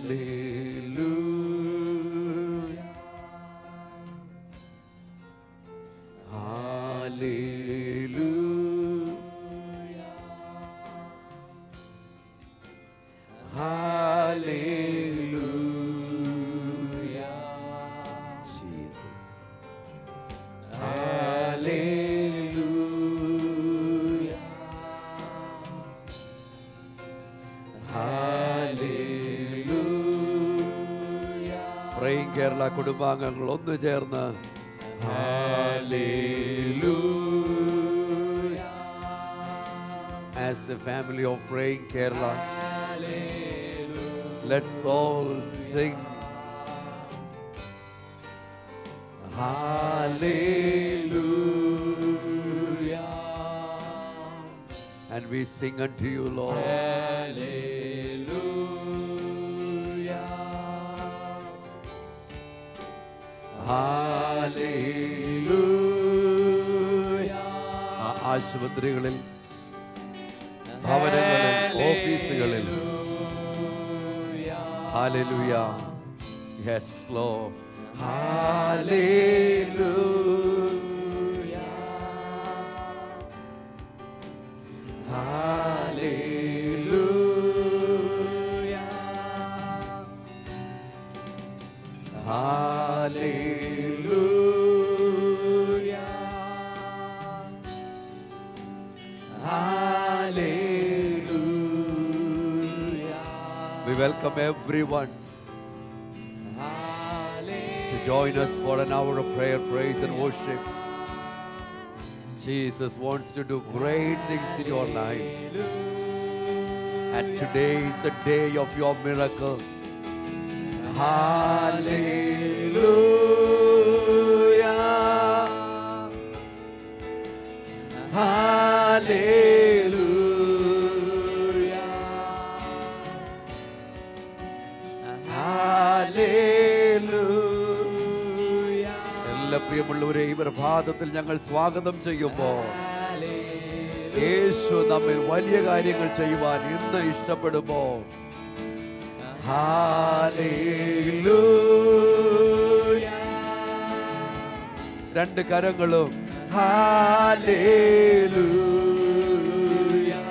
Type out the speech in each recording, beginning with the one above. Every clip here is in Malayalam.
പ്രൈയിങ് കേരള കുടുംബാംഗങ്ങൾ ഒന്ന് ചേർന്ന് Hallelujah. As a family of Praying Kerala, let's all sing Hallelujah. And we sing unto you, Lord. Hallelujah. ആശുപത്രികളിൽ, ഭവനങ്ങളിൽ, ഓഫീസുകളിൽ Hallelujah. Yes, Lord. Hallelujah. Hallelujah. Hallelujah. Hallelujah. We welcome everyone to join us for an hour of prayer, praise and worship. Jesus wants to do great things in your life. And today is the day of your miracle. Hallelujah. Hallelujah. Hallelujah. എല്ലാ പ്രിയമുള്ളവരെയും പ്രഭാതത്തിൽ ഞങ്ങൾ സ്വാഗതം ചെയ്യുമ്പോൾ യേശു നമ്മിൽ വലിയ കാര്യങ്ങൾ ചെയ്യുവാൻ ഇന്ന് ഇഷ്ടപ്പെടുമ്പോൾ Hallelujah. രണ്ട് കരങ്ങളും Hallelujah.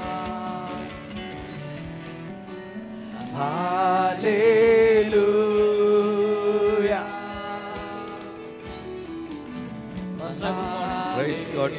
Hallelujah. Praise God.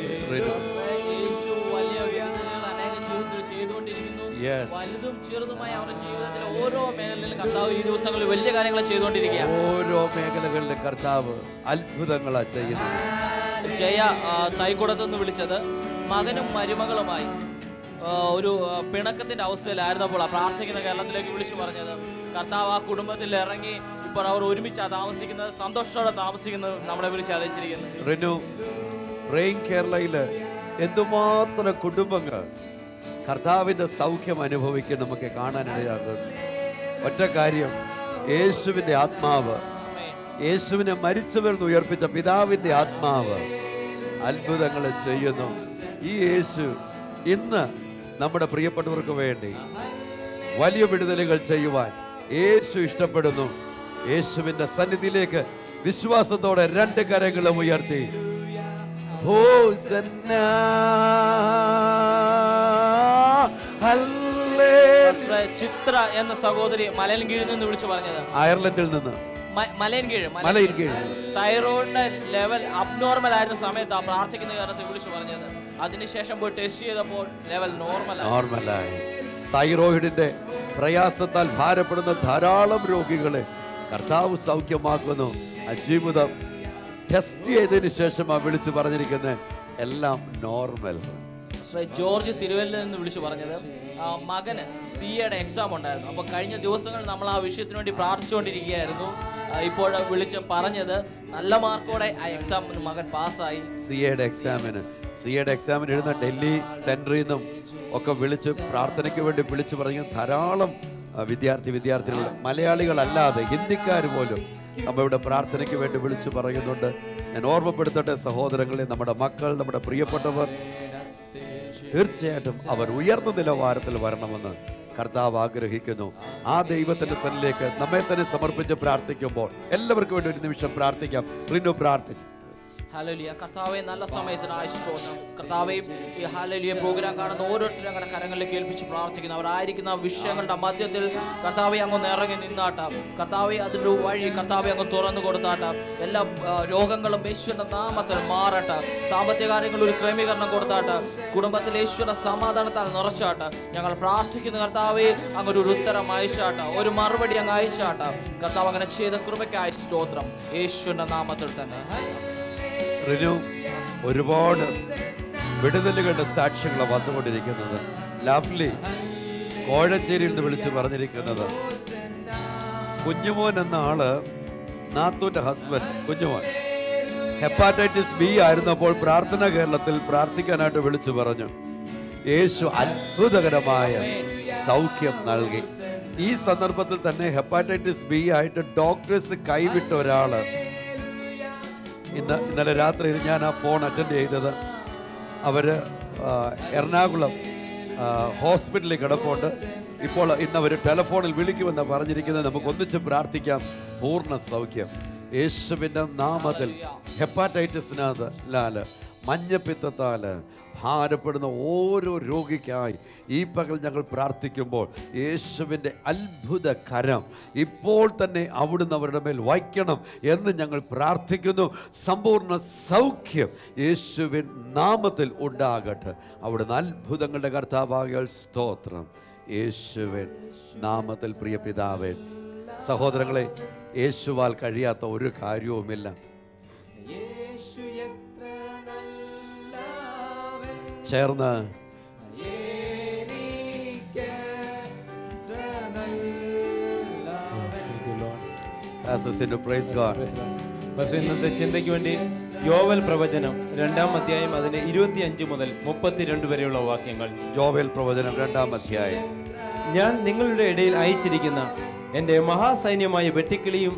Yes. വലുതും ചെറുതുമായ അവരുടെ ജീവിതത്തിലെ ഓരോ മേഖലയിലും കർത്താവ് ഈ ദിവസങ്ങളിൽ വലിയ കാര്യങ്ങൾ ചെയ്തുകൊണ്ടിരിക്കുകയാണ്. ഓരോ മേഖലകളിലും കർത്താവ് അത്ഭുതങ്ങളാണ് ചെയ്യുന്നത്. ജയ തൈക്കുടത്ത് നിന്ന് വിളിച്ചത് മകനും മരുമകളുമായി ഒരു പിണക്കത്തിന്റെ അവസ്ഥയിലായിരുന്നപ്പോൾ പ്രാർത്ഥിക്കുന്ന കേരളത്തിലേക്ക് വിളിച്ചു പറഞ്ഞത് കർത്താവ് ആ കുടുംബത്തിൽ ഇറങ്ങി ഇപ്പോൾ അവർ ഒരുമിച്ചാണ് താമസിക്കുന്നത്, സന്തോഷത്തോടെ താമസിക്കുന്നത് നമ്മളെ വിളിച്ച് അറിയിച്ചിരിക്കുന്നു. റിനു, പ്രേയിങ് കേരളയില് എന്തുമാത്രം കുടുംബങ്ങൾ കർത്താവിന്റെ സൗഖ്യം അനുഭവിക്കാൻ നമുക്ക് കാണാനിടയാകുന്നു. ഒറ്റ കാര്യം, യേശുവിന്റെ ആത്മാവ്, യേശുവിനെ മരിച്ചവരിൽ നിന്ന് ഉയർപ്പിച്ച പിതാവിന്റെ ആത്മാവ് അത്ഭുതങ്ങൾ ചെയ്യുന്നു. ഈ യേശു ഇന്ന് നമ്മുടെ പ്രിയപ്പെട്ടവർക്ക് വേണ്ടി വലിയ വിടുതലുകൾ ചെയ്യുവാൻ യേശു ഇഷ്ടപ്പെടുന്നു. യേശുവിന്റെ സന്നിധിയിലേക്ക് വിശ്വാസത്തോടെ രണ്ട് കരങ്ങളും ഉയർത്തി ഹോസന്ന ചിത്ര എന്ന സഹോദരി മലയൻകീഴിൽ നിന്ന് വിളിച്ചു പറഞ്ഞത്, അയർലൻഡിൽ നിന്ന് മലയൻകീഴ് തൈറോയിഡിന്റെ ലെവൽ അബ്നോർമൽ ആയിരുന്ന സമയത്ത് ആ പ്രാർത്ഥിക്കുന്ന കാലത്ത് വിളിച്ചു പറഞ്ഞത്. അതിനുശേഷം പോയി ടെസ്റ്റ് ചെയ്തപ്പോൾ ലെവൽ നോർമലായി. തൈറോയിഡിന്റെ പ്രയാസത്താൽ ഭാരപ്പെടുന്ന ധാരാളം രോഗികളെ കർത്താവ് സൗഖ്യമാക്കുന്നു. ആ ജീവിതം ടെസ്റ്റ് ചെയ്തതിനു ശേഷം ആ വിളിച്ചു പറഞ്ഞിരിക്കുന്നത് എല്ലാം നോർമൽ. ജോർജ് തിരുവല്ലയിൽ നിന്ന് വിളിച്ചു പറഞ്ഞത് മകന് CA എക്സാം ഉണ്ടായിരുന്നു. അപ്പോൾ കഴിഞ്ഞ ദിവസങ്ങൾ നമ്മൾ ആ വിഷയത്തിന് വേണ്ടി പ്രാർത്ഥിച്ചുകൊണ്ടിരിക്കുകയായിരുന്നു. ഇപ്പോൾ വിളിച്ച് പറഞ്ഞത് നല്ല മാർക്കോടെ ആ എക്സാം മകൻ പാസ്സായി. CA എക്സാമിന് എഴുതുന്ന ഡൽഹി സെൻറ്ററിൽ നിന്നും ഒക്കെ വിളിച്ച് പ്രാർത്ഥനയ്ക്ക് വേണ്ടി വിളിച്ചു പറഞ്ഞ ധാരാളം വിദ്യാർത്ഥികൾ മലയാളികളല്ലാതെ ഹിന്ദിക്കാർ പോലും നമ്മളിവിടെ പ്രാർത്ഥനയ്ക്ക് വേണ്ടി വിളിച്ചു പറയുന്നുണ്ട്. ഞാൻ ഓർമ്മപ്പെടുത്തട്ടെ സഹോദരങ്ങളെ, നമ്മുടെ മക്കൾ, നമ്മുടെ പ്രിയപ്പെട്ടവർ തീർച്ചയായിട്ടും അവർ ഉയർന്ന നിലവാരത്തിൽ വരണമെന്ന് കർത്താവ് ആഗ്രഹിക്കുന്നു. ആ ദൈവത്തിൻ്റെ സന്നിധിയിലേക്ക് നമ്മെ തന്നെ സമർപ്പിച്ച് പ്രാർത്ഥിക്കുമ്പോൾ എല്ലാവർക്കും വേണ്ടി ഒരു നിമിഷം പ്രാർത്ഥിക്കാം. റിനു പ്രാർത്ഥിച്ചു. ഹല്ലേലൂയ. കർത്താവെ, നല്ല സമയത്തിനായി സ്തോത്രം. കർത്താവെ, ഈ ഹല്ലേലൂയ പ്രോഗ്രാം കാണുന്ന ഓരോരുത്തരും ഞങ്ങളുടെ കരങ്ങളിലേക്ക് ഏൽപ്പിച്ച് പ്രാർത്ഥിക്കുന്നു. അവരായിരിക്കുന്ന വിഷയങ്ങളുടെ മധ്യത്തിൽ കർത്താവെ അങ്ങ് ഇറങ്ങി നിന്നാട്ട. കർത്താവെ, അതിൻ്റെ വഴി കർത്താവെ അങ്ങ് തുറന്നു കൊടുത്താട്ട. എല്ലാ രോഗങ്ങളും യേശുവിൻ്റെ നാമത്തിൽ മാറട്ട. സാമ്പത്തിക കാര്യങ്ങളിൽ ഒരു ക്രമീകരണം കൊടുത്താട്ട. കുടുംബത്തിൽ യേശുവിൻ്റെ സമാധാനത്താൽ നിറച്ചാട്ട. ഞങ്ങൾ പ്രാർത്ഥിക്കുന്ന കർത്താവെ അങ്ങൊരു ഉത്തരം അയച്ചാട്ട, ഒരു മറുപടി അങ്ങ് അയച്ചാട്ട. കർത്താവ് അങ്ങനെ ചെയ്ത കൃപയ്ക്കായി സ്തോത്രം, യേശുവിൻ്റെ നാമത്തിൽ തന്നെ. റിനു, ഒരുപാട് വിടുതലുകളുടെ സാക്ഷ്യങ്ങൾ വന്നുകൊണ്ടിരിക്കുന്നത്. ലവ്ലി കോഴഞ്ചേരിയിൽ നിന്ന് വിളിച്ച് പറഞ്ഞിരിക്കുന്നത്, കുഞ്ഞുമോൻ എന്ന ആള്, നാത്തൂന്റെ ഹസ്ബൻഡ് കുഞ്ഞുമോൻ ഹെപ്പാറ്റൈറ്റിസ് ബി ആയിരുന്നപ്പോൾ പ്രാർത്ഥന കേരളത്തിൽ പ്രാർത്ഥിക്കാനായിട്ട് വിളിച്ചു പറഞ്ഞു. യേശു അത്ഭുതകരമായ സൗഖ്യം നൽകി. ഈ സന്ദർഭത്തിൽ തന്നെ ഹെപ്പാറ്റൈറ്റിസ് ബി ആയിട്ട് ഡോക്ടേഴ്സ് കൈവിട്ട ഒരാള് ഇന്നലെ രാത്രിയിൽ ഞാൻ ആ ഫോൺ അറ്റൻഡ് ചെയ്തത്. അവർ എറണാകുളം ഹോസ്പിറ്റലിൽ കിടപ്പുണ്ട്. ഇപ്പോൾ ഇന്നവർ ടെലിഫോണിൽ വിളിക്കുമെന്ന് പറഞ്ഞിരിക്കുന്നത്. നമുക്കൊന്നിച്ച് പ്രാർത്ഥിക്കാം. പൂർണ്ണ സൗഖ്യം യേശുവിൻ്റെ നാമത്തിൽ. ഹെപ്പാറ്റൈറ്റിസിനാല്, മഞ്ഞപ്പിത്തത്താല് ഭാരപ്പെടുന്ന ഓരോ രോഗിക്കായി ഈ പകൽ ഞങ്ങൾ പ്രാർത്ഥിക്കുമ്പോൾ യേശുവിൻ്റെ അത്ഭുത കരം ഇപ്പോൾ തന്നെ അവിടുന്ന് അവരുടെ മേൽ വയ്ക്കണം എന്ന് ഞങ്ങൾ പ്രാർത്ഥിക്കുന്നു. സമ്പൂർണ്ണ സൗഖ്യം യേശുവിൻ നാമത്തിൽ ഉണ്ടാകട്ടെ. അവിടുന്ന് അത്ഭുതങ്ങളുടെ കർത്താവാകിയാൽ സ്തോത്രം, യേശുവിൻ നാമത്തിൽ. പ്രിയ പിതാവേ, സഹോദരങ്ങളെ, യേശുവാൽ കഴിയാത്ത ഒരു കാര്യവുമില്ല. ചേർന്ന് ഇന്നത്തെ ചിന്തയ്ക്ക് വേണ്ടി യോവൽ പ്രവചനം 2-ാം അധ്യായം അതിന് 25 മുതൽ 32 വരെയുള്ള വാക്യങ്ങൾ. യോവൽ പ്രവചനം 2-ാം അധ്യായം. ഞാൻ നിങ്ങളുടെ ഇടയിൽ അയച്ചിരിക്കുന്ന എൻ്റെ മഹാസൈന്യമായ വെട്ടിക്കിളിയും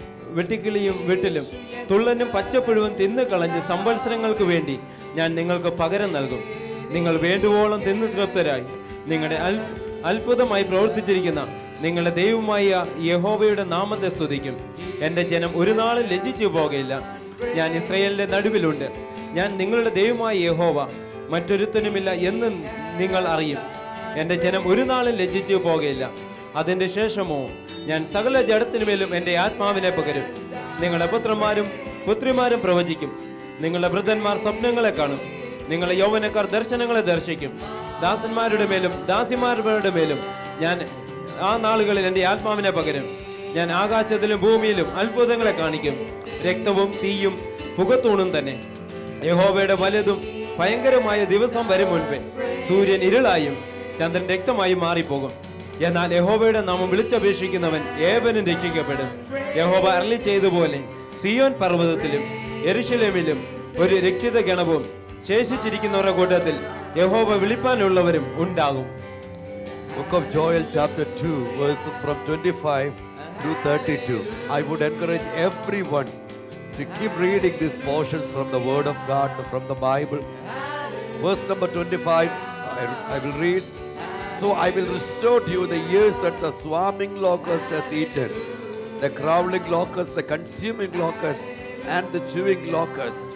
വെട്ടിലും തുള്ളനും പച്ചപ്പുഴുവും തിന്നു കളഞ്ഞ് സംവത്സരങ്ങൾക്ക് വേണ്ടി ഞാൻ നിങ്ങൾക്ക് പകരം നൽകും. നിങ്ങൾ വേണ്ടുവോളം തിന്നു തൃപ്തരായി നിങ്ങളുടെ അത്ഭുതമായി പ്രവർത്തിച്ചിരിക്കുന്ന നിങ്ങളുടെ ദൈവമായ യഹോവയുടെ നാമത്തെ സ്തുതിക്കും. എൻ്റെ ജനം ഒരു നാളും ലജ്ജിച്ചു പോകയില്ല. ഞാൻ ഇസ്രായേലിൻ്റെ നടുവിലുണ്ട്. ഞാൻ നിങ്ങളുടെ ദൈവമായ യഹോവ, മറ്റൊരുത്തനുമില്ല എന്ന് നിങ്ങൾ അറിയും. എൻ്റെ ജനം ഒരു നാളും ലജ്ജിച്ചു പോകയില്ല. അതിൻ്റെ ശേഷമോ ഞാൻ സകല ജഡത്തിനുമേലും എൻ്റെ ആത്മാവിനെ പകരും. നിങ്ങളുടെ പുത്രന്മാരും പുത്രിമാരും പ്രവചിക്കും. നിങ്ങളുടെ വൃദ്ധന്മാർ സ്വപ്നങ്ങളെ കാണും. നിങ്ങളുടെ യൗവനക്കാർ ദർശനങ്ങളെ ദർശിക്കും. ദാസന്മാരുടെ മേലും ദാസിമാരുടെ മേലും ഞാൻ ആ നാളുകളിൽ എൻ്റെ ആത്മാവിനെ പകരും. ഞാൻ ആകാശത്തിലും ഭൂമിയിലും അത്ഭുതങ്ങളെ കാണിക്കും. രക്തവും തീയും പുകത്തൂണും തന്നെ. യഹോവയുടെ വലുതും ഭയങ്കരമായ ദിവസം വരും മുൻപേ സൂര്യൻ ഇരുളായും ചന്ദ്രൻ രക്തമായും മാറിപ്പോകും. എന്നാൽ യഹോവയുടെ നാമം വിളിച്ചപേക്ഷിക്കുന്നവൻ ഏവനും രക്ഷിക്കപ്പെടും. യഹോവ അരുളി ചെയ്തതുപോലെ സിയോൻ പർവ്വതത്തിലും യെരൂശലേമിലും ഒരു രക്ഷിത ഗണവും ശേഷിച്ചിരിക്കുന്നവരുടെ കൂട്ടത്തിൽ യഹോവ വിളിപ്പാനുള്ളവരും ഉണ്ടാകും. Book of Joel chapter 2 verses from 25 to 32. I would encourage everyone to keep reading these portions from the word of God, from the Bible. Verse number 25, I will read. So I will restore to you the years that the swarming locust has eaten, the crawling locust, the consuming locust, and the chewing locust.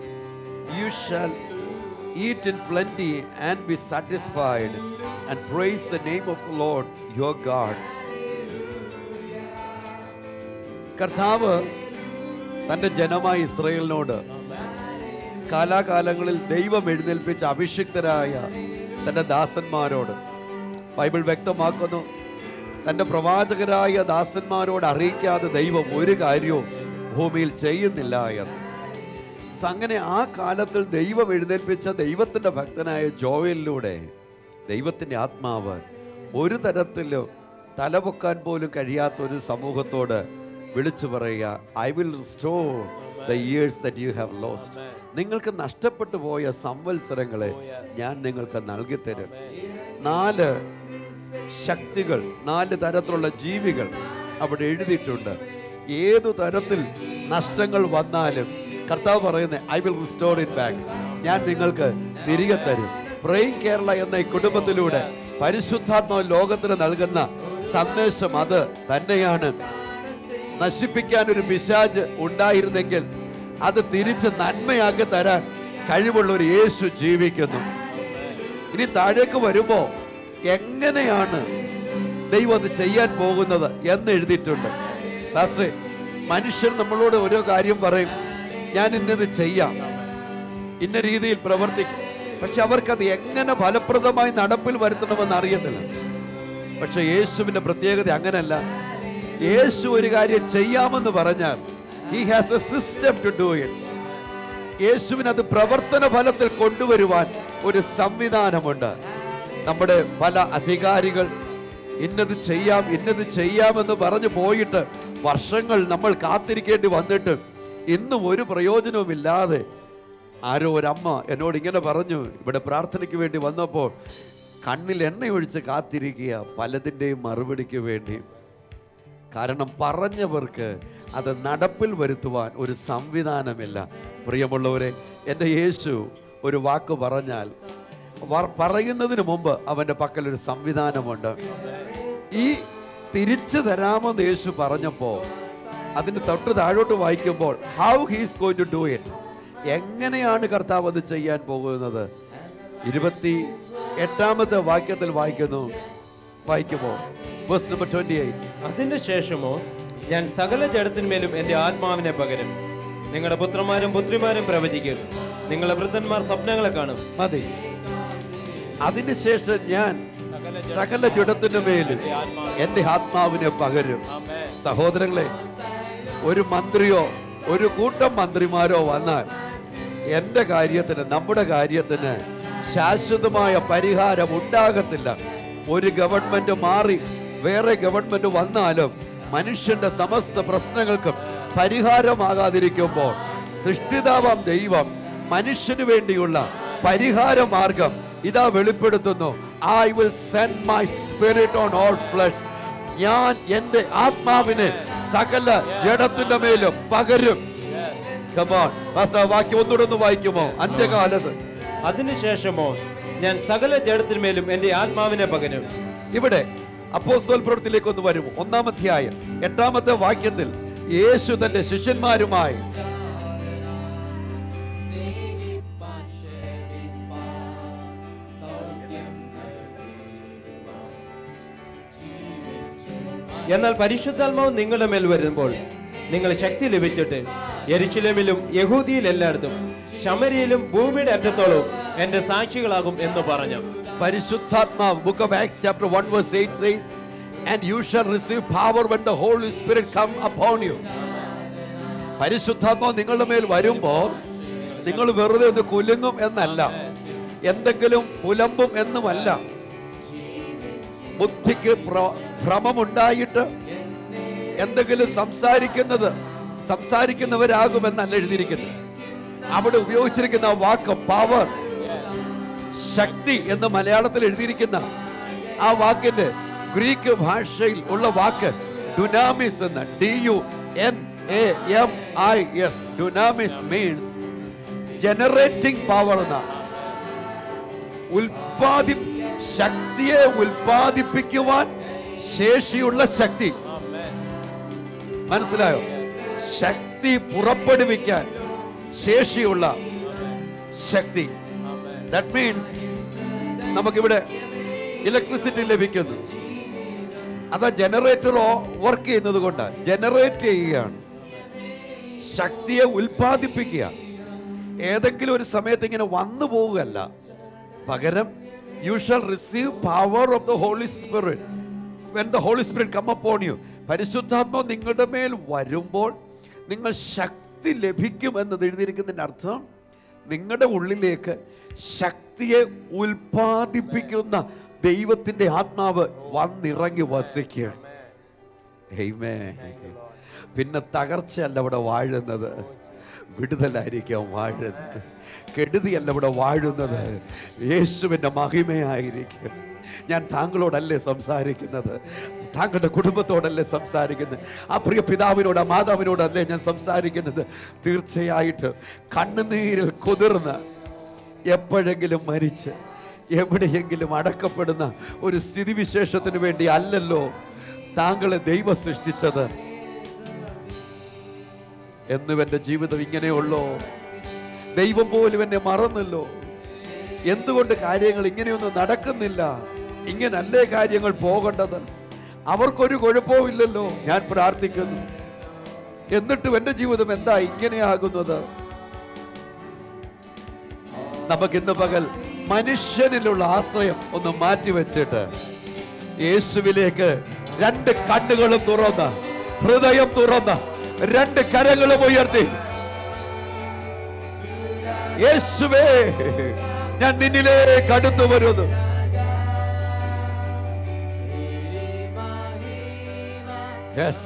You shall eat in plenty and be satisfied, and praise the name of the Lord your God. കർത്താവ് തൻ്റെ ജനമായ ഇസ്രായേലിനോട് കാലാകാലങ്ങളിൽ ദൈവം എഴുന്നേൽപ്പിച്ച അഭിഷിക്തരായ തൻ്റെ ദാസന്മാരോട് ബൈബിൾ വ്യക്തമാക്കുന്നു, തൻ്റെ പ്രവാചകരായ ദാസന്മാരോട് അറിയിക്കാതെ ദൈവം ഒരു കാര്യവും ഭൂമിയിൽ ചെയ്യുന്നില്ല എന്ന്. അങ്ങനെ ആ കാലത്തിൽ ദൈവം എഴുന്നേൽപ്പിച്ച ദൈവത്തിൻ്റെ ഭക്തനായ ജോയലിലൂടെ ദൈവത്തിൻ്റെ ആത്മാവ് ഒരു തരത്തിലും തലപൊക്കാൻ പോലും കഴിയാത്ത ഒരു സമൂഹത്തോട് വിളിച്ചു പറയുക, I will restore the years that you have lost. നിങ്ങൾക്ക് നഷ്ടപ്പെട്ടു പോയ സംവത്സരങ്ങളെ ഞാൻ നിങ്ങൾക്ക് നൽകിത്തരും. 4 ശക്തികൾ, 4 തരത്തിലുള്ള ജീവികൾ അവിടെ എഴുതിയിട്ടുണ്ട്. ഏതു തരത്തിൽ നഷ്ടങ്ങൾ വന്നാലും കർത്താവ് പറയുന്നത് I will restore it back, ഞാൻ നിങ്ങൾക്ക് തിരികെ തരും. പ്രേയിങ് കേരള എന്ന ഈ കുടുംബത്തിലൂടെ പരിശുദ്ധാത്മാവ് ലോകത്തിന് നൽകുന്ന സന്ദേശം അത് തന്നെയാണ്. നശിപ്പിക്കാൻ ഒരു പിശാച് ഉണ്ടായിരുന്നെങ്കിൽ അത് തിരിച്ച് നന്മയാക്കി തരാൻ കഴിവുള്ള ഒരു യേശു ജീവിക്കുന്നു. ഇനി താഴേക്ക് വരുമ്പോ എങ്ങനെയാണ് ദൈവം അത് ചെയ്യാൻ പോകുന്നത് എന്ന് എഴുതിയിട്ടുണ്ട്. പാസ്റ്ററെ, മനുഷ്യർ നമ്മളോട് ഓരോ കാര്യം പറയും, ഞാൻ ഇന്നത് ചെയ്യാം, ഇന്ന രീതിയിൽ പ്രവർത്തിക്കും. പക്ഷെ അവർക്കത് എങ്ങനെ ഫലപ്രദമായി നടപ്പിൽ വരുത്തണമെന്ന് അറിയത്തില്ല. പക്ഷെ യേശുവിന്റെ പ്രത്യേകത അങ്ങനല്ല. യേശു ഒരു കാര്യം ചെയ്യാമെന്ന് പറഞ്ഞാൽ he has a system to do it. യേശുവിന് അത് പ്രവർത്തന ഫലത്തിൽ കൊണ്ടുവരുവാൻ ഒരു സംവിധാനമുണ്ട്. നമ്മുടെ പല അധികാരികൾ ഇന്നത് ചെയ്യാമെന്ന് പറഞ്ഞു പോയിട്ട് വർഷങ്ങൾ നമ്മൾ കാത്തിരിക്കേണ്ടി വന്നിട്ട് ഇന്നും ഒരു പ്രയോജനവുമില്ലാതെ ആരോ ഒരമ്മ എന്നോട് ഇങ്ങനെ പറഞ്ഞു, ഇവിടെ പ്രാർത്ഥനയ്ക്ക് വേണ്ടി വന്നപ്പോൾ കണ്ണിൽ എണ്ണയൊഴിച്ച് കാത്തിരിക്കുക പലതിൻ്റെയും മറുപടിക്ക് വേണ്ടി. കാരണം പറഞ്ഞവർക്ക് അത് നടപ്പിൽ വരുത്തുവാൻ ഒരു സംവിധാനമില്ല. പ്രിയമുള്ളവരെ, എൻ്റെ യേശു ഒരു വാക്ക് പറഞ്ഞാൽ പറയുന്നതിന് മുമ്പ് അവൻ്റെ പക്കൽ ഒരു സംവിധാനമുണ്ട്. ഈ തിരിച്ചു തരാമെന്ന് യേശു പറഞ്ഞപ്പോൾ അതിന് തൊട്ട് താഴോട്ട് വായിക്കുമ്പോൾ how he's going to do it, എങ്ങനെയാണ് കർത്താവ് അത് ചെയ്യാൻ പോകുന്നത്? 28-ാമത്തെ വാക്യത്തിൽ വായിക്കുമോ? Verse number 28. അതിന് ശേഷമോ ഞാൻ സകല ജഡത്തിന്മേലും എൻ്റെ ആത്മാവിനെ പകരും. നിങ്ങളുടെ പുത്രന്മാരും പുത്രിമാരും പ്രവചിക്കും, നിങ്ങളുടെ വൃദ്ധന്മാർ സ്വപ്നങ്ങളെ കാണും. മതി. അതിനുശേഷം ഞാൻ സകല ജഡത്തിനു മേലും എൻ്റെ ആത്മാവിനെ പകരും. സഹോദരങ്ങളെ, ഒരു മന്ത്രിയോ ഒരു കൂട്ടം മന്ത്രിമാരോ വന്നാൽ എൻ്റെ കാര്യത്തിന്, നമ്മുടെ കാര്യത്തിന് ശാശ്വതമായ പരിഹാരം ഉണ്ടാകത്തില്ല. ഒരു ഗവൺമെന്റ് മാറി വേറെ ഗവൺമെന്റ് വന്നാലും മനുഷ്യന്റെ സമസ്ത പ്രശ്നങ്ങൾക്കും പരിഹാരമാകാതിരിക്കുമ്പോൾ സൃഷ്ടിതാവാം ദൈവം മനുഷ്യന് വേണ്ടിയുള്ള പരിഹാര മാർഗം ഇതാ വെളിപ്പെടുത്തുന്നു. I will send my spirit on all flesh. ഞാൻ എൻ്റെ ആത്മാവിനെ സകല ജഡത്തിന്റെ മേലും പകരും. വാക്യം ഒന്നുകൂടെ വായിക്കുമോ? അന്ത്യകാലത്ത് അതിനുശേഷമോ ഞാൻ സകല ജഡത്തിന്മേലും എൻ്റെ ആത്മാവിനെ പകരും. ഇവിടെ അപ്പോസ്തല പ്രവൃത്തിയിലേക്ക് ഒന്ന് വരുമോ? 1-ാം അധ്യായം 8-ാമത്തെ വാക്യത്തിൽ യേശു തന്റെ ശിഷ്യന്മാരുമായി എന്നാൽ പരിശുദ്ധാത്മാവ് നിങ്ങളുടെ മേൽ വരുമ്പോൾ നിങ്ങൾ ശക്തി ലഭിച്ചിട്ട് യെരുശലേമിലും യഹൂദിയിൽ എല്ലായിടത്തും ശമരിയിലും ഭൂമിയുടെ അറ്റത്തോളവും എന്റെ സാക്ഷികളാകും എന്ന് പറഞ്ഞു. പരിശുദ്ധാത്മാവ് Book of Acts chapter 1 verse 8 says, and you shall receive power when the Holy Spirit come upon you. പരിശുദ്ധാത്മാവ് നിങ്ങളുടെ മേൽ വരുമ്പോൾ നിങ്ങൾ വെറുതെ ഒന്ന് കുലുങ്ങും എന്നല്ല, എന്തെങ്കിലും പുലമ്പും എന്നുമല്ല. ബുദ്ധിക്ക് ഭ്രമമുണ്ടായിട്ട് എന്തെങ്കിലും സംസാരിക്കുന്നവരാകുമെന്നല്ല എഴുതിയിരിക്കുന്നത്. അവിടെ ഉപയോഗിച്ചിരിക്കുന്ന വാക്ക് പവർ, ശക്തി എന്ന് മലയാളത്തിൽ എഴുതിയിരിക്കുന്ന ആ വാക്കിന്റെ ഗ്രീക്ക് ഭാഷയിൽ ഉള്ള വാക്ക് ഡുനാമിസ് എന്ന്, DUNAMIS. Dunamis means generating power എന്നാണ്. ശക്തിയെ ഉൽപ്പാദിപ്പിക്കുവാൻ ശേഷിയുള്ള ശക്തി. മനസ്സിലായോ? ശക്തി പുറപ്പെടുവിക്കാൻ ശേഷിയുള്ള ശക്തി. ദാറ്റ് മീൻസ് നമുക്കിവിടെ ഇലക്ട്രിസിറ്റി ലഭിക്കുന്നു. അതാ ജനറേറ്ററോ വർക്ക് ചെയ്യുന്നത് കൊണ്ടാണ്. ജനറേറ്റ് ചെയ്യുകയാണ്, ശക്തിയെ ഉൽപ്പാദിപ്പിക്കുക. ഏതെങ്കിലും ഒരു സമയത്ത് ഇങ്ങനെ വന്നു പോവുകയല്ല, പകരം you shall receive power of the Holy Spirit when the Holy Spirit come upon you. പരിശുദ്ധാത്മാവ് നിങ്ങളുടെ മേൽ വരുമ്പോൾ നിങ്ങൾ ശക്തി ലഭിക്കും എന്നത് എഴുതിയിരിക്കുന്നതിൻ്റെ അർത്ഥം നിങ്ങളുടെ ഉള്ളിലേക്ക് ശക്തിയെ ഉൽപ്പാദിപ്പിക്കുന്ന ദൈവത്തിന്റെ ആത്മാവ് വന്നിറങ്ങി വസിക്കുകയാണ്. പിന്നെ തകർച്ചയല്ല ഇവിടെ വാഴുന്നത്, വിടുതലായിരിക്കും വാഴുന്നത്. കെടുതിയല്ല ഇവിടെ വാഴുന്നത്, യേശുവിൻ്റെ മഹിമയായിരിക്കും. ഞാൻ താങ്കളോടല്ലേ സംസാരിക്കുന്നത്, താങ്കളുടെ കുടുംബത്തോടല്ലേ സംസാരിക്കുന്നത്, ആ പ്രിയ പിതാവിനോട് ആ മാതാവിനോടല്ലേ ഞാൻ സംസാരിക്കുന്നത്. തീർച്ചയായിട്ടും കണ്ണുനീരിൽ കുതിർന്ന് എപ്പോഴെങ്കിലും മരിച്ച് എവിടെയെങ്കിലും അടക്കപ്പെടുന്ന ഒരു സ്ഥിതിവിശേഷത്തിന് വേണ്ടി അല്ലല്ലോ താങ്കളെ ദൈവം സൃഷ്ടിച്ചത്. എന്നും എൻ്റെ ജീവിതം ഇങ്ങനെയുള്ളോ? ദൈവം പോലും എന്നെ മറന്നല്ലോ. എന്തുകൊണ്ട് കാര്യങ്ങൾ ഇങ്ങനെയൊന്നും നടക്കുന്നില്ല? ഇങ്ങനല്ലേ കാര്യങ്ങൾ പോകേണ്ടത്? അവർക്കൊരു കുഴപ്പവുമില്ലല്ലോ. ഞാൻ പ്രാർത്ഥിക്കുന്നു, എന്നിട്ടും എൻ്റെ ജീവിതം എന്താ ഇങ്ങനെയാകുന്നത്? നമുക്കിന്ന് പകൽ മനുഷ്യനിലുള്ള ആശ്രയം ഒന്ന് മാറ്റിവെച്ചിട്ട് യേശുവിലേക്ക് രണ്ട് കണ്ണുകളും തുറന്ന്, ഹൃദയം തുറന്ന്, രണ്ട് കരങ്ങളും ഉയർത്തി, യേശുവേ ഞാൻ നിന്നിലേക്ക് അടുത്തു വരുന്നു. Yes.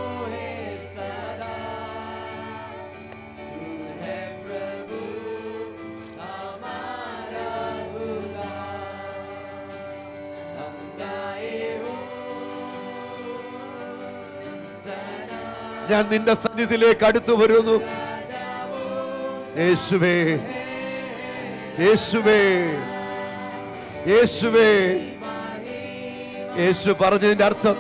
ഞാൻ നിന്റെ സന്നിധിയിലേക്ക് അടുത്തു വരുന്നു. യേശുവേ, യേശുവേ, യേശുവേ. യേശു പറഞ്ഞതിന്റെ അർത്ഥം,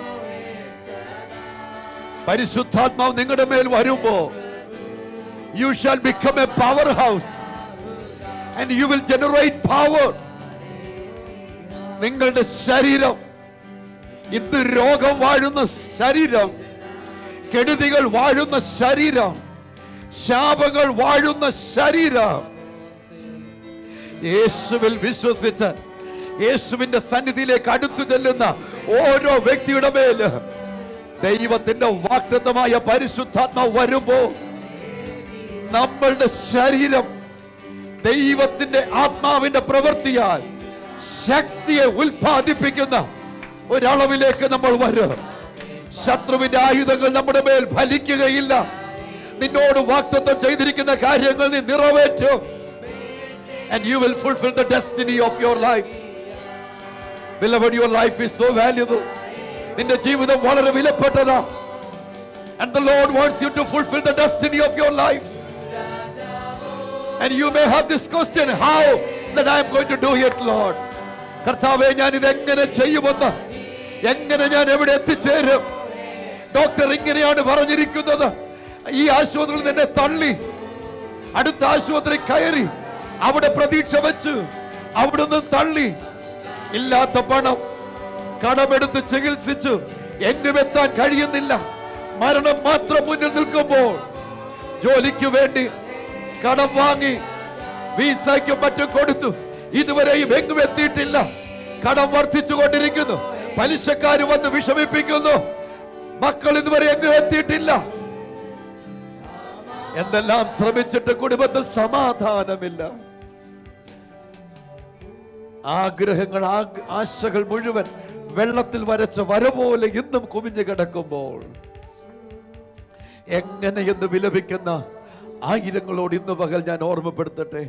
പരിശുദ്ധാത്മാവ് നിങ്ങളുടെ മേൽ വരുമ്പോ you shall become a powerhouse and you will generate power. നിങ്ങളുടെ ശരീരം, ഇന്ന് രോഗം വാഴുന്ന ശരീരം, കെടുതികൾ വാഴുന്ന ശരീരം, ശാപങ്ങൾ വാഴുന്ന ശരീരം, യേശുവിൽ വിശ്വസിച്ച് യേശുവിന്റെ സന്നിധിയിലേക്ക് അടുത്തു ചെല്ലുന്ന ഓരോ വ്യക്തിയുടെ മേൽ ദൈവത്തിന്റെ വാഗ്ദത്തമായ പരിശുദ്ധാത്മാവ് വരുമ്പോ നമ്മളുടെ ശരീരം ദൈവത്തിന്റെ ആത്മാവിന്റെ പ്രവൃത്തിയാൽ ശക്തിയെ ഉൽപ്പാദിപ്പിക്കുന്ന ഒരളവിലേക്ക് നമ്മൾ വരും. ശത്രുവിന്റെ ആയുധങ്ങൾ നമ്മുടെ മേൽ ഫലിക്കുകയില്ല. നിന്നോട് വാഗ്ദത്തം ചെയ്തിരിക്കുന്ന കാര്യങ്ങൾ നീ നിറവേറ്റും. And you will fulfill the destiny of your life. Beloved, your life is so valuable. നിന്റെ ജീവിതം വളരെ വിലപ്പെട്ടതാ. And the Lord wants you to fulfill the destiny of your life. And you may have this question, how that I am going to do it, Lord? കർത്താവേ, ഞാൻ ഇത് എങ്ങനെ ചെയ്യുമെന്ന്, എങ്ങനെ ഞാൻ എവിടെ എത്തിച്ചേരും? ഡോക്ടർ ഇങ്ങനെയാണ് പറഞ്ഞിരിക്കുന്നത്. ഈ ആശുപത്രിയിൽ നിന്നെ തള്ളി അടുത്ത ആശുപത്രി കയറി അവിടെ പ്രതീക്ഷ വെച്ച് അവിടുന്ന് തള്ളി, ഇല്ലാത്ത പണം കടമെടുത്ത് ചികിത്സിച്ചു, എങ്ങും എത്താൻ കഴിയുന്നില്ല. മരണം മാത്രം മുന്നിൽ നിൽക്കുമ്പോൾ ജോലിക്ക് വേണ്ടി കടം വാങ്ങി വിസയ്ക്കും മറ്റും കൊടുത്തു, ഇതുവരെയും എങ്ങും എത്തിയിട്ടില്ല. കടം വർദ്ധിച്ചു കൊണ്ടിരിക്കുന്നു. പലിശക്കാര് വന്ന് വിഷമിപ്പിക്കുന്നു. മക്കൾ ഇതുവരെ എങ്ങും എത്തിയിട്ടില്ല. എന്തെല്ലാം ശ്രമിച്ചിട്ട് കുടുംബത്തിൽ സമാധാനമില്ല. ആഗ്രഹങ്ങൾ, ആശകൾ മുഴുവൻ വെള്ളത്തിൽ വരച്ച വര പോലെ ഇന്നും കുമിഞ്ഞു കിടക്കുമ്പോൾ എങ്ങനെയെന്ന് വിലപിക്കുന്ന ആയിരങ്ങളോട് ഇന്ന് പകൽ ഞാൻ ഓർമ്മപ്പെടുത്തട്ടെ.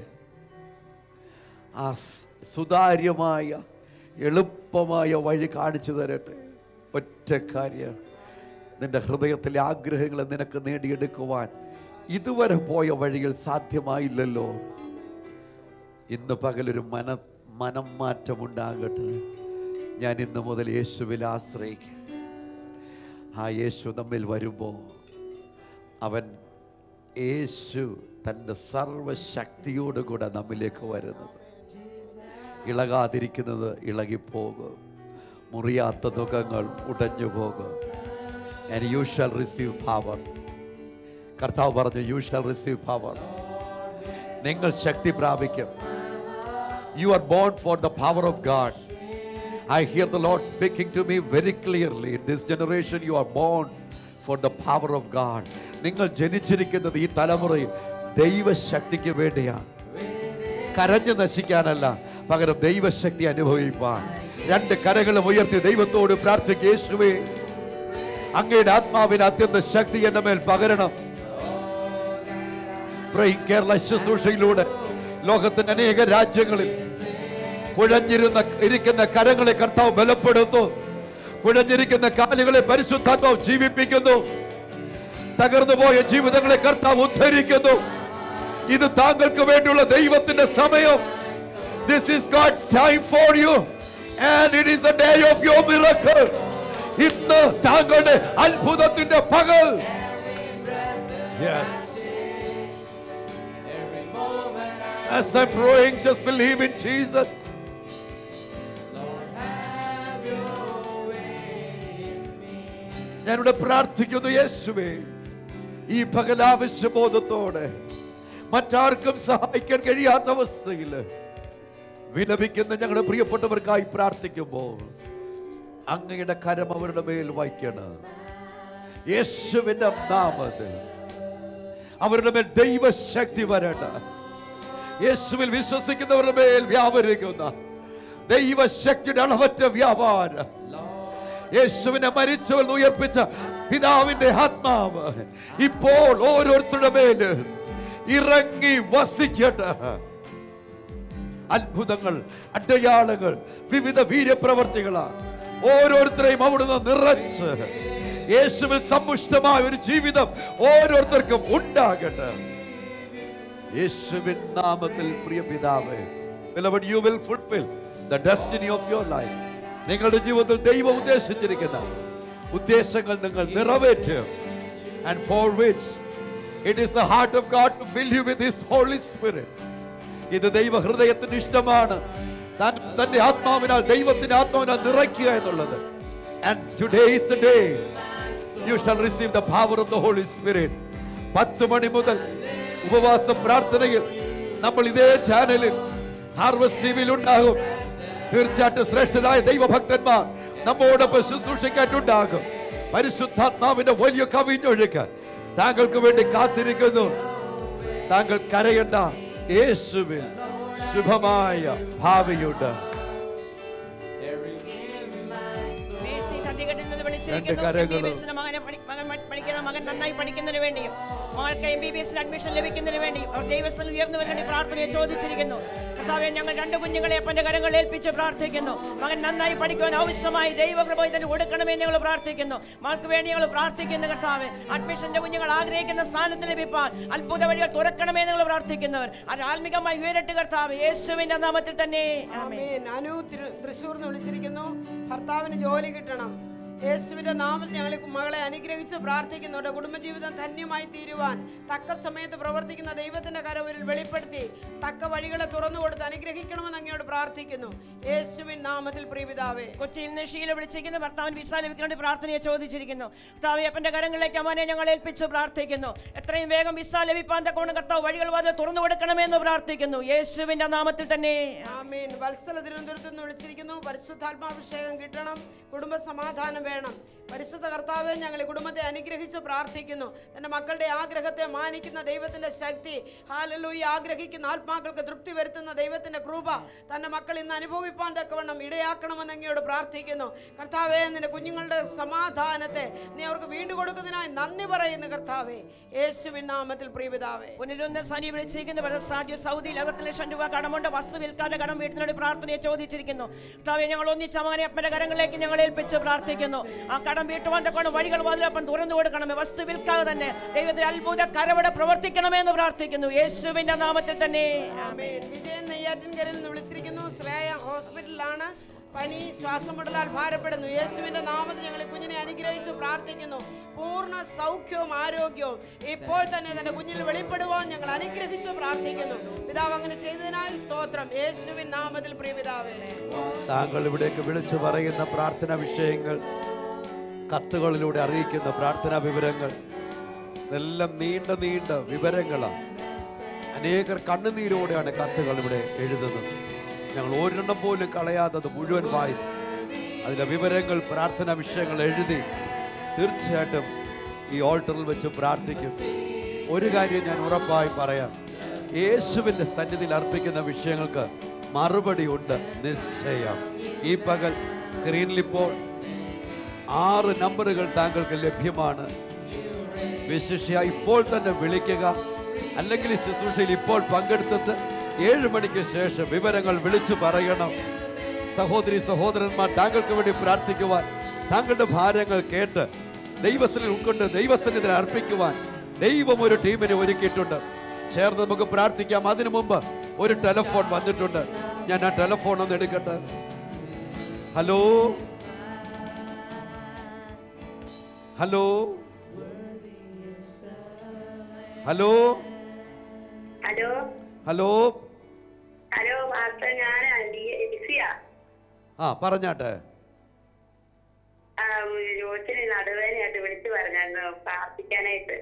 ആ സുതാര്യമായ എളുപ്പമായ വഴി കാണിച്ചു തരട്ടെ. ഒറ്റ കാര്യം, നിന്റെ ഹൃദയത്തിലെ ആഗ്രഹങ്ങളെ നിനക്ക് നേടിയെടുക്കുവാൻ ഇതുവരെ പോയ വഴികൾ സാധ്യമായില്ലല്ലോ. ഇന്ന് പകലൊരു മനം മാറ്റമുണ്ടാകട്ടെ. ഞാൻ ഇന്ന് മുതൽ യേശുവിൽ ആശ്രയിക്കും. ആ യേശു നമ്മിൽ വരുമ്പോൾ അവൻ യേശു തൻ്റെ സർവശക്തിയോടുകൂടെ നമ്മിലേക്ക് വരുന്നത്. ഇളകാതിരിക്കുന്നത് ഇളകിപ്പോകും, മുറിയാത്ത ദുഃഖങ്ങൾ ഉടഞ്ഞു പോകും. And you shall receive power. കർത്താവ് പറഞ്ഞു, you shall receive power. നിങ്ങൾ ശക്തി പ്രാപിക്കും. You are born for the power of God. I hear the Lord speaking to me very clearly. In this generation you are born for the power of God. നിങ്ങൾ ജനിച്ചിരിക്കുന്നത് ഈ തലമുറയിൽ ദൈവശക്തിക്ക് വേണ്ടിയാണ്. കരഞ്ഞു നശിക്കാനല്ല, പകരം ദൈവശക്തി അനുഭവിപ്പാൻ. രണ്ട് കരങ്ങളും ഉയർത്തി ദൈവത്തോട് പ്രാർത്ഥിക്കുക. യേശുവേ, അങ്ങയുടെ ആത്മാവിന് അത്യന്ത ശക്തി എന്റെ മേൽ പകരണം. കേരള ശുശ്രൂഷയിലൂടെ ലോകത്തിന്റെ അനേക രാജ്യങ്ങളിൽ കുഴഞ്ഞിരിക്കുന്ന കരങ്ങളെ കർത്താവ് ബലപ്പെടുത്തുന്നു. കുഴഞ്ഞിരിക്കുന്ന കാലുകളെ പരിശുദ്ധാത്മാവ് ജീവിപ്പിക്കുന്നു. തകർന്നു പോയ ജീവിതങ്ങളെ കർത്താവ് ഉദ്ധരിക്കുന്നു. ഇത് താങ്കൾക്ക് വേണ്ടിയുള്ള ദൈവത്തിന്റെ സമയം. This is God's time for you, and it is the day of your miracle. ഇന്ന് താങ്കളുടെ അത്ഭുതത്തിന്റെ പകൽ. Yes. As I'm praying, just believe in Jesus. ഞാനിവിടെ പ്രാർത്ഥിക്കുന്നു, യേശുവേ, ഈ പകൽ ആവശ്യബോധത്തോടെ മറ്റാർക്കും സഹായിക്കാൻ കഴിയാത്ത അവസ്ഥയിൽ വിലപിക്കുന്ന ഞങ്ങളുടെ പ്രിയപ്പെട്ടവർക്കായി പ്രാർത്ഥിക്കുമ്പോൾ അങ്ങയുടെ കരം അവരുടെ മേൽ വയ്ക്കണം. യേശുവിന്റെ നാമത്തിൽ അവരുടെ മേൽ ദൈവശക്തി വരണം. യേശുവിൽ വിശ്വസിക്കുന്നവരുടെ മേൽ വ്യാപരിക്കുന്ന ദൈവശക്തിയുടെ അളവറ്റ വ്യാപാരം. യേശുവിനെ മരിച്ചവർ ഉയർപ്പിച്ച പിതാവിന്റെ ആത്മാവ് ഇപ്പോൾ ഓരോരുത്തരുടെ മേൽ ഇറങ്ങി വസിക്കട്ടെ. അത്ഭുതങ്ങൾ, അടയാളങ്ങൾ, വിവിധ വീര്യപ്രവർത്തികളാണ് ഓരോരുത്തരെയും അവിടുന്ന് നിറച്ച് യേശുവിൽ സമ്പുഷ്ടമായ ഒരു ജീവിതം ഓരോരുത്തർക്കും ഉണ്ടാകട്ടെ. യേശുവിൻ നാമത്തിൽ പ്രിയ പിതാവേ, beloved, you will fulfill the destiny of your life. നിങ്ങളുടെ ജീവിതത്തിൽ ദൈവം ഉദ്ദേശിച്ചിരിക്കുന്ന ഉദ്ദേശങ്ങൾ നിങ്ങൾ നിറവേറ്റും. And for which it is the heart of God to fill you with His Holy Spirit. ഇത് ദൈവ ഹൃദയത്തിന് ഇഷ്ടമാണ് തന്റെ ആത്മാവിനാൽ, ദൈവത്തിന്റെ ആത്മാവിനാൽ നിറയ്ക്കുക എന്നുള്ളത്. And today is the day you shall receive the power of the Holy Spirit. 10 മണി മുതൽ ഉപവാസ പ്രാർത്ഥനയിൽ നമ്മൾ ഇതേ ചാനലിൽ ഹാർവസ്റ്റ് ടിവിയിൽ ഉണ്ടാകും. തീർച്ചയായിട്ടും ശ്രേഷ്ഠരായ ദൈവഭക്തന്മാർ നമ്മോടൊപ്പം ശുശ്രൂഷിക്കാനുണ്ടാകും. പരിശുദ്ധാത്മാവിന്റെ വലിയ കവിഞ്ഞൊഴുക്ക് താങ്കൾക്ക് വേണ്ടി കാത്തിരിക്കുന്നു. താങ്കൾ കരയണ്ട, യേശുവിൽ ശുഭമായ ഭാവിയുണ്ട്. മകൻ നന്നായി പഠിക്കുന്നതിന് വേണ്ടിയും മകൾക്ക് MBBS അഡ്മിഷൻ ലഭിക്കുന്നതിന് വേണ്ടിയും അവർ ദൈവത്തിൽ ഉയർന്നു വേണ്ടി പ്രാർത്ഥനയെ ചോദിച്ചിരിക്കുന്നു. കർത്താവേ, ഞങ്ങൾ 2 കുഞ്ഞുങ്ങളെ അപ്പന്റെ കരങ്ങൾ ഏൽപ്പിച്ച് പ്രാർത്ഥിക്കുന്നു. മകൻ നന്നായി പഠിക്കുവാൻ ആവശ്യമായി ദൈവകൃപ ഇതിന് കൊടുക്കണമേ ഞങ്ങൾ പ്രാർത്ഥിക്കുന്നു. മകൾക്ക് വേണ്ടി ഞങ്ങൾ പ്രാർത്ഥിക്കുന്നു. കർത്താവേ, അഡ്മിഷന്റെ കുഞ്ഞുങ്ങൾ ആഗ്രഹിക്കുന്ന സ്ഥാനത്ത് ലഭിപ്പാൻ അത്ഭുത വഴികൾ തുറക്കണമേ ഞങ്ങൾ പ്രാർത്ഥിക്കുന്നവർ അത് ആത്മികമായി ഉയരട്ടെ കർത്താവേ, യേശുവിന്റെ നാമത്തിൽ തന്നെ ആമേൻ. അനു തൃശ്ശൂർ നിന്ന് വിളിച്ചിരിക്കുന്നു. ഭർത്താവിന് ജോലി കിട്ടണം. യേശുവിന്റെ നാമത്തിൽ ഞങ്ങൾ മകളെ അനുഗ്രഹിച്ച് പ്രാർത്ഥിക്കുന്നുണ്ട്. കുടുംബജീവിതം ധന്യമായി തീരുവാൻ തക്ക സമയത്ത് പ്രവർത്തിക്കുന്ന ദൈവത്തിന്റെ കരവിൽ വെളിപ്പെടുത്തി തക്ക വഴികളെ തുറന്നു കൊടുത്ത് അനുഗ്രഹിക്കണമെന്ന് അങ്ങയോട് പ്രാർത്ഥിക്കുന്നു. യേശുവിൻ നാമത്തിൽ പ്രിയപിതാവേ. കൊച്ചിയിൽ നിന്ന് ഷീല വിളിച്ചിരിക്കുന്നു. ഭർത്താവിന് വിസ ലഭിക്കേണ്ട പ്രാർത്ഥനയെ ചോദിച്ചിരിക്കുന്നു. കർത്താവേ, അപ്പന്റെ കരങ്ങളിലേക്ക് അമ്മനെ ഞങ്ങൾ ഏൽപ്പിച്ച് പ്രാർത്ഥിക്കുന്നു. എത്രയും വേഗം വിസ ലഭിപ്പാൻ തക്കവണ്ണം കർത്താവ് വഴികൾ വാതിൽ തുറന്നു കൊടുക്കണമെന്ന് പ്രാർത്ഥിക്കുന്നു. യേശുവിന്റെ നാമത്തിൽ തന്നെ ആമേൻ. വത്സല തിരുവനന്തപുരത്ത് നിന്ന് വിളിച്ചിരിക്കുന്നു. പരിശുദ്ധാത്മാഭിഷേകം കിട്ടണം, കുടുംബ സമാധാനം വേണം. പരിശുദ്ധ കർത്താവേ, ഞങ്ങൾ കുടുംബത്തെ അനുഗ്രഹിച്ച് പ്രാർത്ഥിക്കുന്നു. തന്റെ മക്കളുടെ ആഗ്രഹത്തെ മാനിക്കുന്ന ദൈവത്തിന്റെ ശക്തി, ഹല്ലേലൂയ, ആഗ്രഹിക്കുന്ന ആത്മാക്കൾക്ക് തൃപ്തി വരുത്തുന്ന ദൈവത്തിന്റെ കൃപ തന്റെ മക്കൾ ഇന്ന് അനുഭവിപ്പാൻ തക്കവണ്ണം ഇടയാക്കണമെന്ന് അങ്ങയോട് പ്രാർത്ഥിക്കുന്നു. കർത്താവേ, നിന്റെ കുഞ്ഞുങ്ങളുടെ സമാധാനത്തെ നീ അവർക്ക് വീണ്ടും കൊടുക്കുന്നതിനായി നന്ദി പറയുന്നു. കർത്താവേ, യേശുവിൻ നാമത്തിൽ പ്രിയപിതാവേ. പുനരുന്ന സനി വിളിച്ചിരിക്കുന്നു. സൗദിയിൽ 60 ലക്ഷം രൂപ കടമുണ്ട്. വസ്തു വിൽക്കാതെ കടം വീട്ടിനോട് പ്രാർത്ഥനയെ ചോദിച്ചിരിക്കുന്നു. കർത്താവേ, ഞങ്ങൾ ഒന്നിച്ചമാനെ അപ്പന്റെ കരങ്ങളിലേക്ക് ഞങ്ങൾ ഏൽപ്പിച്ച് പ്രാർത്ഥിക്കുന്നു. ആ കടം വീട്ടുവാൻ തക്കവണ്ണം വഴികൾ വാതിലപ്പൻ തുറന്നു കൊടുക്കണമേ. വസ്തു വിൽക്കാതെ തന്നെ ദൈവത്തിന്റെ അത്ഭുത കരവട പ്രവർത്തിക്കണമെന്ന് പ്രാർത്ഥിക്കുന്നു. യേശുവിന്റെ നാമത്തിൽ തന്നെ ആമേൻ. വിജയൻ നെയ്യാറ്റിൻകരയിൽ നിന്ന് വിളിച്ചിരിക്കുന്നു. ശ്രേയ ഹോസ്പിറ്റലിലാണ്. പനി, ശ്വാസം മുട്ടലാൽ ഭാരപ്പെടുന്നു. യേശുവിന്റെ നാമത്തിൽ ഞങ്ങൾ കുഞ്ഞിനെ അനുഗ്രഹിച്ച് പ്രാർത്ഥിക്കുന്നു. പൂർണ്ണ സൗഖ്യവും ആരോഗ്യവും ഇപ്പോൾ തന്നെ തന്റെ കുഞ്ഞിൽ വെളിപ്പെടുവാൻ ഞങ്ങൾ അനുഗ്രഹിച്ച് പ്രാർത്ഥിക്കുന്നു. പിതാവ് അങ്ങനെ ചെയ്തതിനായി സ്തോത്രം. യേശുവിൻ നാമത്തിൽ പ്രിയപിതാവേ. താങ്കൾ ഇവിടേക്ക് വിളിച്ചു പറയുന്ന പ്രാർത്ഥനാ വിഷയങ്ങൾ, കത്തുകളിലൂടെ അറിയിക്കുന്ന പ്രാർത്ഥനാ വിവരങ്ങൾ ഇതെല്ലാം നീണ്ട വിവരങ്ങളാണ്. അനേകർ കണ്ണുനീരോടെയാണ് കത്തുകൾ ഇവിടെ എഴുതുന്നത്. ഞങ്ങൾ ഒരെണ്ണം പോലും കളയാതെ അത് മുഴുവൻ വായിച്ച് അതിലെ വിവരങ്ങൾ, പ്രാർത്ഥനാ വിഷയങ്ങൾ എഴുതി തീർച്ചയായിട്ടും ഈ ഓൾട്ടറിൽ വെച്ച് പ്രാർത്ഥിക്കും. ഒരു കാര്യം ഞാൻ ഉറപ്പായി പറയാം, യേശുവിൻ്റെ സന്നിധിയിൽ അർപ്പിക്കുന്ന വിഷയങ്ങൾക്ക് മറുപടി ഉണ്ട് നിശ്ചയം. ഈ പകൽ സ്ക്രീനിൽ ഇപ്പോൾ 6 നമ്പറുകൾ താങ്കൾക്ക് ലഭ്യമാണ്. വിശിഷ്യ ഇപ്പോൾ തന്നെ വിളിക്കുക, അല്ലെങ്കിൽ ശുശ്രൂഷയിൽ ഇപ്പോൾ പങ്കെടുത്തിട്ട് 7 മണിക്ക് ശേഷം വിവരങ്ങൾ വിളിച്ചു പറയണം. സഹോദരി സഹോദരന്മാർ, താങ്കൾക്ക് വേണ്ടി പ്രാർത്ഥിക്കുവാൻ, താങ്കളുടെ ഭാരങ്ങൾ കേട്ട് ദൈവത്തിൽ ഉൾക്കൊണ്ട് ദൈവസന്നിധിയിൽ അർപ്പിക്കുവാൻ ദൈവം ഒരു ടീമിനെ ഒരുക്കിയിട്ടുണ്ട്. ചേർന്ന് നമുക്ക് പ്രാർത്ഥിക്കാം. അതിനു മുമ്പ് ഒരു ടെലിഫോൺ വന്നിട്ടുണ്ട്. ഞാൻ ആ ടെലിഫോൺ ഒന്ന് എടുക്കട്ടെ. Hello hello hello hello hello hello master, ഞാൻ ലിസിയ. പറഞ്ഞാട്ടെ. ജോസിന് നടുവേദനയായിട്ട് വിളിച്ചു പറഞ്ഞായിരുന്നു പ്രാർത്ഥിക്കാനായിട്ട്.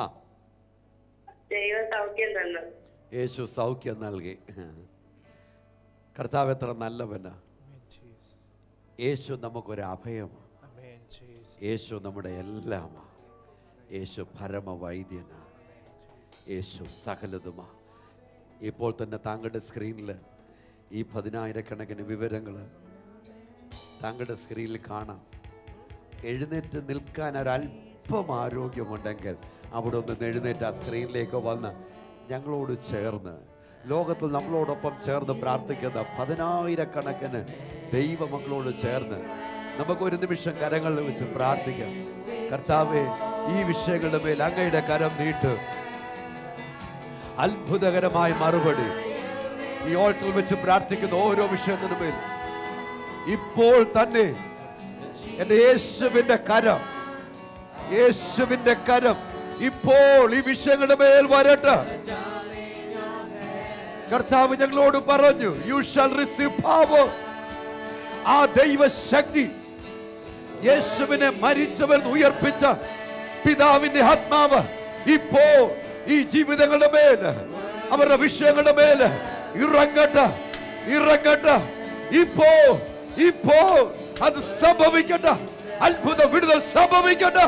ദൈവം സൗഖ്യം തന്നു. യേശു സൗഖ്യം നൽകി. കർത്താവ് എത്ര നല്ലവനാ. യേശു നമുക്കൊരു അഭയമാണ്. യേശു നമ്മുടെ എല്ലാമാണ്. യേശു പരമവൈദ്യനാണ്. യേശു സകലതുമാ. ഇപ്പോൾ തന്നെ താങ്കളുടെ സ്ക്രീനിൽ ഈ 10,000കണക്കിന് വിവരങ്ങൾ താങ്കളുടെ സ്ക്രീനിൽ കാണാം. എഴുന്നേറ്റ് നിൽക്കാൻ ഒരല്പം ആരോഗ്യമുണ്ടെങ്കിൽ അവിടെ ഒന്ന് എഴുന്നേറ്റ് ആ സ്ക്രീനിലേക്ക് വന്ന് ഞങ്ങളോട് ചേർന്ന്, ലോകത്തിൽ നമ്മളോടൊപ്പം ചേർന്ന് പ്രാർത്ഥിക്കുന്ന 10,000കണക്കിന് ദൈവമക്കളോട് ചേർന്ന് നമുക്കൊരു നിമിഷം കരങ്ങളിൽ വെച്ച് പ്രാർത്ഥിക്കാം. കർത്താവേ, ഈ വിഷയങ്ങളുടെ മേൽ അങ്ങയുടെ കരം നീട്ട്. അത്ഭുതകരമായ മറുപടി ഈ ഓൾട്ടറിൽ വെച്ച് പ്രാർത്ഥിക്കുന്ന ഓരോ വിഷയത്തിനു മേൽ ഇപ്പോൾ തന്നെ എന്റെ യേശുവിന്റെ കരം, യേശുവിന്റെ കരം ഇപ്പോൾ ഈ വിഷയങ്ങളുടെ മേൽ വരട്ടെ. കർത്താവ് ഞങ്ങളോട് പറഞ്ഞു, യു ഷാൽ റിസീവ് പവർ. ആ ദൈവശക്തി, യേശുവിനെ മരിച്ചവർ ഉയർപ്പിച്ച പിതാവിന്റെ ആത്മാവ് ഇപ്പോൾ ഈ ജീവിതങ്ങളുടെ മേൽ, അവരുടെ വിഷയങ്ങളുടെ മേൽ ഇറങ്ങട്ടെ, ഇറങ്ങട്ടെ. ഇപ്പോ ഇപ്പോ അത് സംഭവിക്കട്ടെ. അത്ഭുത വിടുതൽ സംഭവിക്കട്ടെ.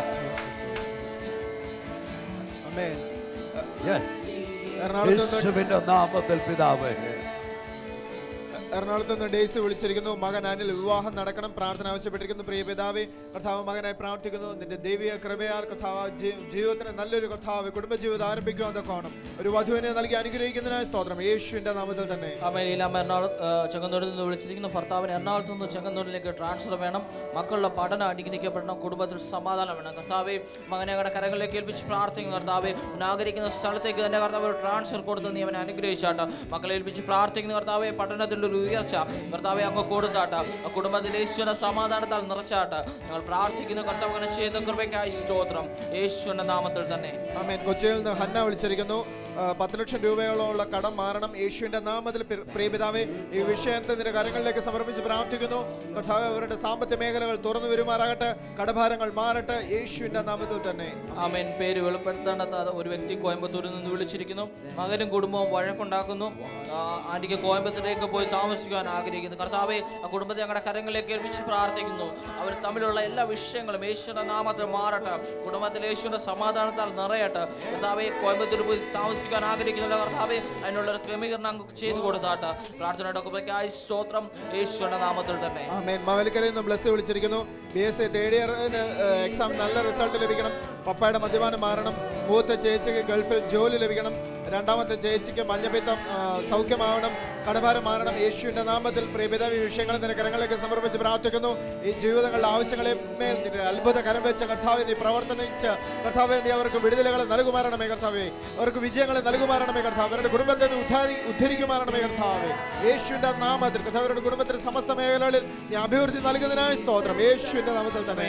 യേശുവിന്റെ നാമത്തിൽ പിതാവേ. എറണാകുളത്ത് നിന്ന് ഡേയ്സ് വിളിച്ചിരിക്കുന്നു. മകൻ അനിൽ വിവാഹം നടക്കണം, പ്രാർത്ഥന ആവശ്യപ്പെട്ടിരിക്കുന്നു. പ്രിയ പിതാവേ, കർത്താവ് മകനായി പ്രാർത്ഥിക്കുന്നു. നിന്റെ ദൈവിക കൃപയാൽ കർത്താവ് ജീവിതത്തിന് നല്ലൊരു കർത്താവ് കുടുംബജീവിതം ആരംഭിക്കുവാൻ തക്കോണം ഒരു വധുവിനെ നൽകി അനുഗ്രഹിക്കുന്നതിനായി സ്തോത്രം, യേശുവിന്റെ നാമത്തിൽ തന്നെ. ചെങ്ങന്നൂരിൽ നിന്ന് വിളിച്ചിരിക്കുന്നു. ഭർത്താവിന് എറണാകുളത്ത് നിന്ന് ചെങ്ങന്നൂരിലേക്ക് ട്രാൻസ്ഫർ വേണം. മക്കളുടെ പഠനം അനുഗ്രഹിക്കപ്പെടണം. കുടുംബത്തിൽ സമാധാനം വേണം. കർത്താവെ, മകനെ ഞങ്ങളുടെ കരങ്ങളിലേക്ക് ഏൽപ്പിച്ച് പ്രാർത്ഥിക്കുന്നു. കർത്താവെ, ആഗ്രഹിക്കുന്ന സ്ഥലത്തേക്ക് തന്നെ കർത്താവ് ട്രാൻസ്ഫർ കൊടുത്ത് നീ അവനെ അനുഗ്രഹിച്ചാട്ട്. മക്കളെ ഏൽപ്പിച്ച് പ്രാർത്ഥിക്കുന്നു. കർത്താവെ, പഠനത്തിൻ്റെ ഒരു ഉയർച്ച കർത്താവെ അങ്ങ് കൊടുത്താട്ട്. കുടുംബത്തിൽ യേശുവിന്റെ സമാധാനത്താൽ നിറച്ചാട്ട് ഞങ്ങൾ പ്രാർത്ഥിക്കുന്നു. കർത്താവ് അങ്ങനെ ചെയ്ത കൃപയ്ക്കായി സ്തോത്രം, യേശുവിന്റെ നാമത്തിൽ തന്നെ. ആമേൻ. കൊച്ചിയിൽ നിന്ന് ഹന്ന വിളിച്ചിരിക്കുന്നു. 10 ലക്ഷം രൂപയോളമുള്ള കടം മാറണം. യേശുവിന്റെ നാമത്തിൽ പ്രിയപിതാവേ, ഈ വിഷയത്തെ നിന്റെ കരങ്ങളിലേക്ക് സമർപ്പിച്ച് പ്രാർത്ഥിക്കുന്നു. കർത്താവേ, അവരുടെ സാമ്പത്തിക മേഖലകൾ തുറന്നു വരുമാറാകട്ടെ. കടഭാരങ്ങൾ മാറട്ടെ, യേശുവിന്റെ നാമത്തിൽ തന്നെ. ആമേൻ. പേര് വെളിപ്പെടുത്തേണ്ടാത്ത ഒരു വ്യക്തി കോയമ്പത്തൂരിൽ നിന്ന് വിളിച്ചിരിക്കുന്നു. മകനും കുടുംബവും വഴക്കുണ്ടാക്കുന്നു. ആന്റിക്ക് കോയമ്പത്തൂരിലേക്ക് പോയി താമസിക്കുവാൻ ആഗ്രഹിക്കുന്നു. കർത്താവെ, ആ കുടുംബത്തെ ഞങ്ങളുടെ കരങ്ങളിലേക്ക് ഏൽപ്പിച്ച് പ്രാർത്ഥിക്കുന്നു. അവർ തമ്മിലുള്ള എല്ലാ വിഷയങ്ങളും യേശുവിന്റെ നാമത്തിൽ മാറട്ടെ. കുടുംബത്തിൽ യേശുവിന്റെ സമാധാനത്താൽ നിറയട്ടെ. കർത്താവെ, കോയമ്പത്തൂർ പോയി താമസിക്കാൻ ആഗ്രഹിക്കുന്നില്ല. കർത്താവെ, അതിനുള്ള ഒരു ക്രമീകരണം ചെയ്തു കൊടുത്താട്ട്. പ്രാർത്ഥനയുടെ കൃപയ്ക്കായി സ്തോത്രം, യേശുവിന്റെ നാമത്തിൽ തന്നെ. ആമേൻ. മാവേലിക്കരയിൽ നിന്ന് ബ്ലസ് വിളിച്ചിരിക്കുന്നു. BSc തേർഡ് ഇയറിന് എക്സാം നല്ല റിസൾട്ട് ലഭിക്കണം. പപ്പായുടെ മദ്യപാനം മാറണം. മൂത്ത ചേച്ചിക്ക് ഗൾഫിൽ ജോലി ലഭിക്കണം. രണ്ടാമത്തെ ചേച്ചിക്ക് മഞ്ഞപ്പിത്തം സൗഖ്യമാവണം. കടഭാരം മാറണം. യേശുവിന്റെ നാമത്തിൽ പ്രിയപിതാവേ, വിഷയങ്ങൾ നിന്റെ കരങ്ങളിലേക്ക് സമർപ്പിച്ച് പ്രാർത്ഥിക്കുന്നു. ഈ ജീവിതങ്ങളുടെ ആവശ്യങ്ങളെ മേൽ നിന്റെ അത്ഭുത കരം വെച്ച കർത്താവെ, നീ പ്രവർത്തനിച്ച് കർത്താവെ, നീ അവർക്ക് വിടുതലുകളെ നൽകുമാറണമേ കർത്താവേ. അവർക്ക് വിജയങ്ങളെ നൽകുമാറണമേ കർത്താവ്. അവരുടെ കുടുംബത്തെ ഉദ്ധരിക്കുമാറണമേ കർത്താവേ. യേശുവിന്റെ നാമത്തിൽ കർത്താവ് അവരുടെ കുടുംബത്തിന്റെ സമസ്ത മേഖലകളിൽ നീ അഭിവൃദ്ധി നൽകുന്നതിനായി സ്തോത്രം, യേശുവിന്റെ നാമത്തിൽ തന്നെ.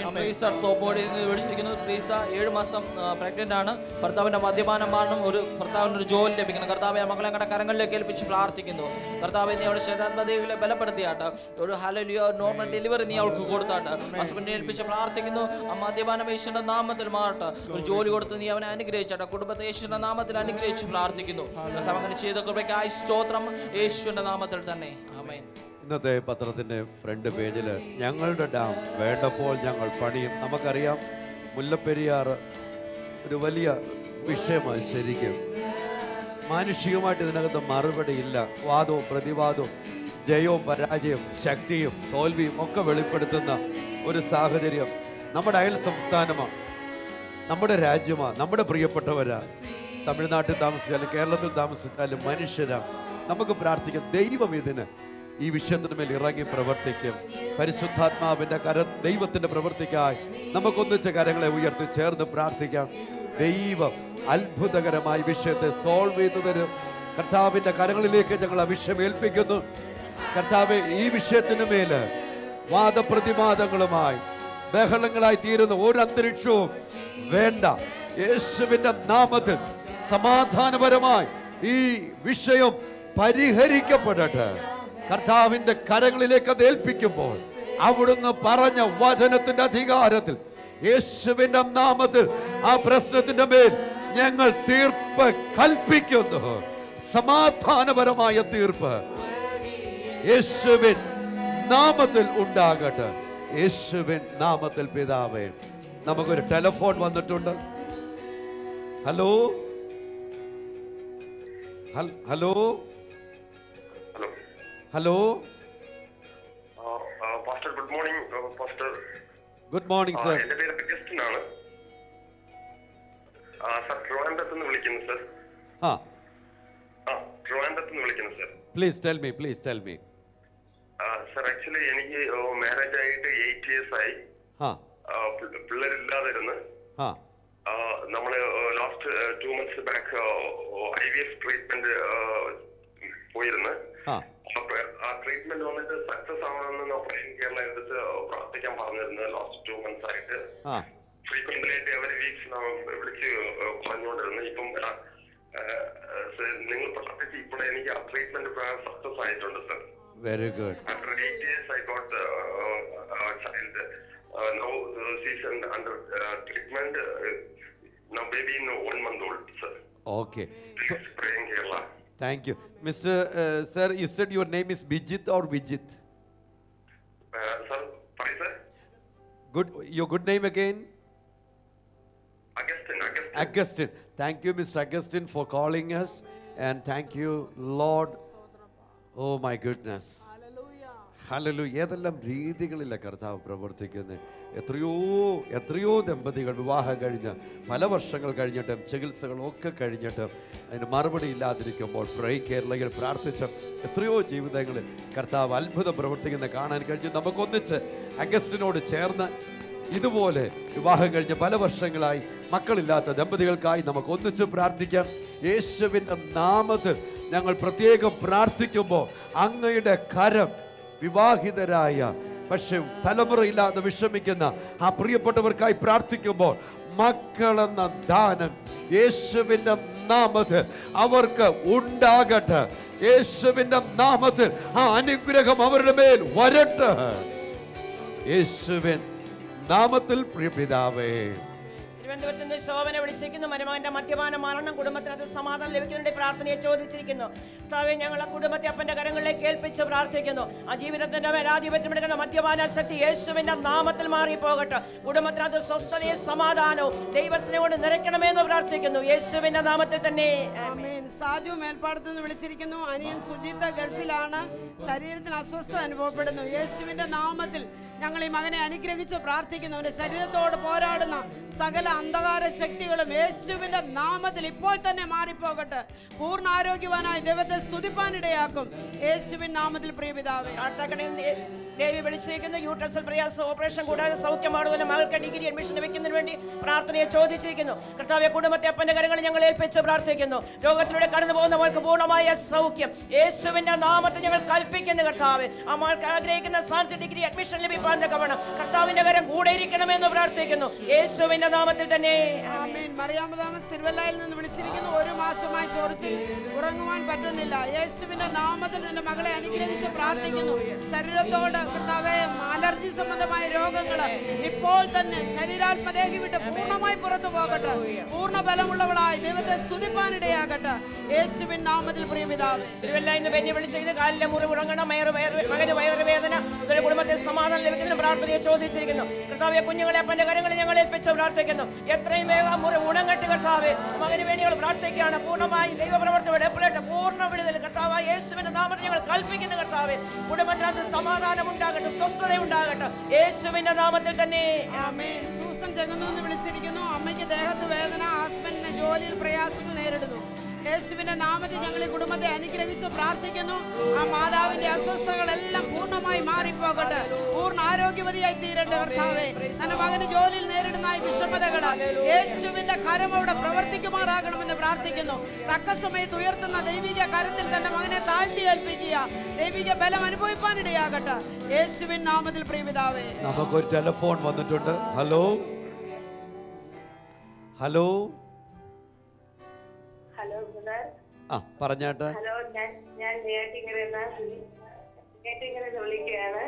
7 മാസം പ്രഗ്നന്റ് ആണ്. ഭർത്താവിന്റെ മദ്യപാനം മാറണം. ഭർത്താവിന് ഒരു ജോലി ലഭിക്കണം. കർത്താവെ, മകളെ ഞങ്ങളുടെ കരങ്ങളിലേക്ക് ഏൽപ്പിച്ച് പ്രാർത്ഥിക്കുന്നു. കർത്താവെ, നീ അവരുടെ ശരീരാത്മതയെ ബലപ്പെടുത്തിയാട്ട്. ഒരു ഹല്ലേലൂയ നോർമൽ ഡെലിവറി നീ അവൾക്ക് കൊടുത്താട്ട്. ഹസ്ബൻഡിനെ ഏൽപ്പിച്ച് പ്രാർത്ഥിക്കുന്നു. ആ മദ്യപാനം യേശുവിന്റെ നാമത്തിൽ മാറട്ടെ. ഒരു ജോലി കൊടുത്ത് നീ അവനെ അനുഗ്രഹിച്ചാട്ടെ. കുടുംബത്തെ യേശുവിന്റെ നാമത്തിൽ അനുഗ്രഹിച്ച് പ്രാർത്ഥിക്കുന്നു. കർത്താവ് അങ്ങനെ ചെയ്ത കൃപയ്ക്കായി സ്തോത്രം, യേശുവിന്റെ നാമത്തിൽ തന്നെ. ആമേൻ. ഇന്നത്തെ പത്രത്തിന്റെ ഫ്രണ്ട് പേജിൽ ഞങ്ങളുടെ ഡാം വേണ്ടപ്പോൾ ഞങ്ങൾ പണിയും. നമുക്കറിയാം, മുല്ലപ്പെരിയാർ ഒരു വലിയ വിഷയമായി. ശരിക്കും മാനുഷികമായിട്ട് ഇതിനകത്ത് മറുപടിയില്ല. വാദവും പ്രതിവാദവും, ജയവും പരാജയവും, ശക്തിയും തോൽവിയും ഒക്കെ വെളിപ്പെടുത്തുന്ന ഒരു സാഹചര്യം നമ്മുടെ അയൽ സംസ്ഥാനമാണ്, നമ്മുടെ രാജ്യമാണ്, നമ്മുടെ പ്രിയപ്പെട്ടവരാ. തമിഴ്നാട്ടിൽ താമസിച്ചാലും കേരളത്തിൽ താമസിച്ചാലും മനുഷ്യരാണ്. നമുക്ക് പ്രാർത്ഥിക്കാം, ദൈവം ഇതിന് ഈ വിഷയത്തിന് മേൽ ഇറങ്ങി പ്രവർത്തിക്കും. പരിശുദ്ധാത്മാവിന്റെ ദൈവത്തിന്റെ പ്രവൃത്തിക്കായി നമുക്കൊന്നിച്ച കരങ്ങളെ ഉയർത്തി ചേർന്ന് പ്രാർത്ഥിക്കാം. ദൈവം അത്ഭുതകരമായി വിഷയത്തെ സോൾവ് ചെയ്തു തരും. കർത്താവിന്റെ കരങ്ങളിലേക്ക് ഞങ്ങൾ ആ വിഷയം ഏൽപ്പിക്കുന്നു. കർത്താവെ, ഈ വിഷയത്തിന് മേല് വാദപ്രതിവാദങ്ങളുമായി ബഹളങ്ങളായി തീരുന്ന ഒരു അന്തരീക്ഷവും വേണ്ട. യേശുവിന്റെ നാമത്തിൽ സമാധാനപരമായി ഈ വിഷയം പരിഹരിക്കപ്പെടട്ടെ. കർത്താവിന്റെ കരങ്ങളിലേക്ക് അത് ഏൽപ്പിക്കുമ്പോൾ അവിടുന്ന് പറഞ്ഞ വചനത്തിന്റെ അധികാരത്തിൽ യേശുവിന്റെ നാമത്തിൽ ആ പ്രശ്നത്തിന്റെ മേൽ ഞങ്ങൾ തീർപ്പ് കൽപ്പിക്കുന്നു. സമാധാനപരമായ തീർപ്പ് യേശുവിൻ നാമത്തിൽ ഉണ്ടാകട്ടെ. യേശുവിൻ നാമത്തിൽ പിതാവേ. നമുക്കൊരു ടെലിഫോൺ വന്നിട്ടുണ്ട്. Hello hello hello pastor, good morning pastor. Good morning sir. എന്റെ പേര് അഗസ്റ്റിൻ ആണ് സർ. ട്രിവാൻഡ്രത്ത് നിന്ന് വിളിക്കുന്നു സർ. ട്രിവാൻഡ്രത്ത് നിന്ന് വിളിക്കുന്നു sir. Please tell me sir. Actually എനിക്ക് മാരേജ് ആയിട്ട് 8 years ആയി. പിള്ളേരില്ലാതിരുന്ന് നമ്മള് last 2 months back IVF treatment പോയിരുന്നു. ആ ട്രീറ്റ്മെന്റ് വന്നിട്ട് സക്സസ് ആവണമെന്ന് ഓപ്പറേഷൻ കേരള എടുത്ത് പ്രാർത്ഥിക്കാൻ പറഞ്ഞിരുന്നു. ലാസ്റ്റ് 2 months ആയിട്ട് ഫ്രീക്വന്റ്ലി ആയിട്ട് എവറി വീക്സ് വിളിച്ച് പറഞ്ഞുകൊണ്ടിരുന്നു. ഇപ്പം നിങ്ങൾ പ്രാർത്ഥിച്ച് ഇപ്പോഴേ എനിക്ക് ആ ട്രീറ്റ്മെന്റ് സക്സസ് ആയിട്ടുണ്ട് sir. Very good. After 8 years I got a child. Now she's under treatment. Now baby in 1 month old sir. Okay. So, praying Kerala. Thank you. Mr. Sir, you said your name is Bijit or Vijit? Sir, sorry sir. Good. Your good name again? Augustine. Thank you, Mr. Augustine, for calling us, and thank you, Lord. Oh my goodness. Hallelujah. ഏതെല്ലാം രീതികളില്ല കർത്താവ് പ്രവർത്തിക്കുന്നത്. എത്രയോ ദമ്പതികൾ വിവാഹം കഴിഞ്ഞ് പല വർഷങ്ങൾ കഴിഞ്ഞിട്ടും ചികിത്സകളൊക്കെ കഴിഞ്ഞിട്ടും അതിന് മറുപടി ഇല്ലാതിരിക്കുമ്പോൾ പ്രൈ കേരളയിൽ പ്രാർത്ഥിച്ച എത്രയോ ജീവിതങ്ങളിൽ കർത്താവ് അത്ഭുതം പ്രവർത്തിക്കുന്ന കാണാൻ കഴിഞ്ഞു. നമുക്കൊന്നിച്ച് അഗസ്റ്റിനോട് ചേർന്ന് ഇതുപോലെ വിവാഹം കഴിഞ്ഞ് പല വർഷങ്ങളായി മക്കളില്ലാത്ത ദമ്പതികൾക്കായി നമുക്ക് ഒന്നിച്ച് പ്രാർത്ഥിക്കാം. യേശുവിൻ്റെ നാമത്തിൽ ഞങ്ങൾ പ്രത്യേകം പ്രാർത്ഥിക്കുമ്പോൾ അങ്ങയുടെ കരം വിവാഹിതരായ പക്ഷെ തലമുറയില്ലാതെ വിഷമിക്കുന്ന ആ പ്രിയപ്പെട്ടവർക്കായി പ്രാർത്ഥിക്കുമ്പോൾ മക്കളെന്ന ദാനം യേശുവിൻ്റെ നാമത്തിൽ അവർക്ക് ഉണ്ടാകട്ടെ. യേശുവിൻ്റെ നാമത്തിൽ ആ അനുഗ്രഹം അവരുടെ മേൽ വരട്ടെ. യേശുവിൻ നാമത്തിൽ പ്രിയ പിതാവേ. തിരുവനന്തപുരത്ത് നിന്ന് ശോഭന വിളിച്ചിരിക്കുന്നു. മരുമകന്റെ മദ്യപാന മരണം കുടുംബത്തിനകത്ത് സമാധാനം ലഭിക്കുന്നതിന്റെ പ്രാർത്ഥനയെ ചോദിച്ചിരിക്കുന്നു. കർത്താവേ, ഞങ്ങളെ കുടുംബത്തെ അപ്പന്റെ കരങ്ങളിലേക്ക് ഏൽപ്പിച്ച് പ്രാർത്ഥിക്കുന്നു. ആ ജീവിതത്തിന്റെ മേലാധിപത്യമെടുക്കുന്ന മദ്യപാന ശക്തി യേശുവിന്റെ നാമത്തിൽ മാറിപ്പോകട്ടെ. കുടുംബത്തിനകത്ത് സ്വസ്ഥതയും സമാധാനവും ദൈവസ്നേഹം കൊണ്ട് നിറയ്ക്കണമെന്ന് പ്രാർത്ഥിക്കുന്നു. യേശുവിന്റെ നാമത്തിൽ തന്നെ ആമേൻ. സാജു മേൽപ്പാടത്ത് നിന്ന് വിളിച്ചിരിക്കുന്നു. അനിയൻ സുജിത്ത് ഗൾഫിലാണ്. ശരീരത്തിന് അസ്വസ്ഥത അനുഭവപ്പെടുന്നു. യേശുവിന്റെ നാമത്തിൽ ഞങ്ങൾ ഈ മകനെ അനുഗ്രഹിച്ച് പ്രാർത്ഥിക്കുന്നു. അവന്റെ ശരീരത്തോട് പോരാടുന്ന സകല അന്ധകാര ശക്തികളും യേശുവിന്റെ നാമത്തിൽ ഇപ്പോൾ തന്നെ മാറിപ്പോകട്ടെ. പൂർണ്ണ ആരോഗ്യവാനായി ദൈവത്തെ സ്തുതിപ്പാനിടയാക്കും. യേശുവിൻ നാമത്തിൽ പ്രിയ പിതാവേ. ദേവി വിളിച്ചിരിക്കുന്നു. യൂട്രസിൽ പ്രയാസം ഓപ്പറേഷൻ കൂടാതെ സൗഖ്യമാടുന്ന മകൾക്ക് ഡിഗ്രി അഡ്മിഷൻ ലഭിക്കുന്നതിന് വേണ്ടി പ്രാർത്ഥനയെ ചോദിച്ചിരിക്കുന്നു. കർത്താവെ, കുടുംബത്തെ അപ്പന്റെ കരങ്ങളിൽ ഞങ്ങൾ ഏൽപ്പിച്ച് പ്രാർത്ഥിക്കുന്നു. രോഗത്തിലൂടെ കടന്നു പോകുന്ന മകൾക്ക് പൂർണ്ണമായ സൗഖ്യം യേശുവിന്റെ നാമത്തിൽ ഞങ്ങൾ കൽപ്പിക്കുന്നു. കർത്താവ്, ആ മകൾക്ക് ആഗ്രഹിക്കുന്ന സ്ഥാനത്ത് ഡിഗ്രി അഡ്മിഷൻ ലഭിക്കാൻ തക്കവണ്ണം കർത്താവിന്റെ കരം കൂടെ ഇരിക്കണമെന്ന് പ്രാർത്ഥിക്കുന്നു. യേശുവിന്റെ നാമത്തിൽ തന്നെ ആമേൻ. മറിയാമ്മ തോമസ് തിരുവല്ലയിൽ നിന്ന് വിളിച്ചിരിക്കുന്നു. 1 മാസമായി ചൊറിച്ചിൽ ഉറങ്ങുവാൻ പറ്റുന്നില്ല. യേശുവിന്റെ നാമത്തിൽ നിന്റെ മകളെ അനുഗ്രഹിച്ച് പ്രാർത്ഥിക്കുന്നു. ശരീരത്തോട് കർത്താവേ, അലർജി സംബന്ധമായ രോഗങ്ങൾ ഇപ്പോൾ തന്നെ ശരീരാത്മദേഹി വിട്ട് പൂർണ്ണമായി പുറത്തു പോകട്ടെ. പൂർണ്ണ ബലമുള്ളവളായി ദൈവത്തെ സ്തുതിപ്പാനിടയാകട്ടെ. യേശുവിൻ നാമത്തിൽ പ്രിയ പിതാവേ. തിരുവല്ലയിൽ നിന്ന് ബെന്നി വിളിച്ചിരിക്കുന്നു. കാലിലെ മുറിവ് ഉറങ്ങണം, മകന് വയറുവേദന, ഒരു കുടുംബത്തെ സമാധാനം ലഭിക്കുന്ന പ്രാർത്ഥനയെ ചോദിച്ചിരിക്കുന്നു. കർത്താവെ, കുഞ്ഞുങ്ങളെ അപ്പന്റെ കരങ്ങളിൽ ഞങ്ങൾ ഏൽപ്പിച്ച് പ്രാർത്ഥിക്കുന്നു. എത്രയും വേഗം മുറിവ് ഉണങ്ങട്ടെ. കർത്താവെ, മകന് വേണ്ടി ഞങ്ങൾ പ്രാർത്ഥിക്കുകയാണ്. പൂർണ്ണമായും ദൈവപ്രവർത്തിയുടെ പൂർണ്ണ വിടുതൽ കർത്താവ് യേശുവിന്റെ നാമത്തിൽ ഞങ്ങൾ കൽപ്പിക്കുന്നു. കർത്താവെ, കുടുംബത്തിനകത്ത് സമാധാനം ഉണ്ടാകട്ടെ, സ്വസ്ഥത ഉണ്ടാകട്ടെ. യേശുവിന്റെ നാമത്തിൽ തന്നെ ആമേൻ. സൂസൻ ചെങ്ങന്നൂന്ന് വിളിച്ചിരിക്കുന്നു. അമ്മയ്ക്ക് ദേഹത്ത് വേദന, ഹസ്ബൻഡിന് ജോലിയിൽ പ്രയാസങ്ങൾ നേരിടുന്നു. യേശുവിന്റെ നാമത്തിൽ ഞങ്ങൾ ഈ കുടുംബത്തെ അനുഗ്രഹിച്ച് പ്രാർത്ഥിക്കുന്നു. ആ മാതാവിന്റെ അസ്വസ്ഥതകളെല്ലാം പൂർണ്ണമായി മാറിപ്പോകട്ടെ, പൂർണ്ണ ആരോഗ്യവതിയായി തീരട്ടെ കർത്താവേ. തന്റെ മകന് ജോലിയിൽ നേരിടുന്ന ഈ വിഷമതകൾ യേശുവിന്റെ കരം അവിടെ പ്രവർത്തിക്കുമാറാകണമെന്ന് പ്രാർത്ഥിക്കുന്നു. തക്ക സമയത്ത് ഉയർത്തുന്ന ദൈവിക കരത്തിൽ തന്റെ മകനെ താഴ്ത്തി ഏൽപ്പിക്കുക, ദൈവിക ബലം അനുഭവിപ്പാനിടയാകട്ടെ യേശുവിൻ നാമത്തിൽ. പ്രിയപിതാവേ, നമുക്കൊരു ടെലിഫോൺ വന്നിട്ടുണ്ട്. Hello hello hello brother. ആ പറഞ്ഞാട്ടെ. ഹലോ, ഞാൻ നെയ്യാറ്റിൻകരയിൽ വിളിക്കുകയാണ്.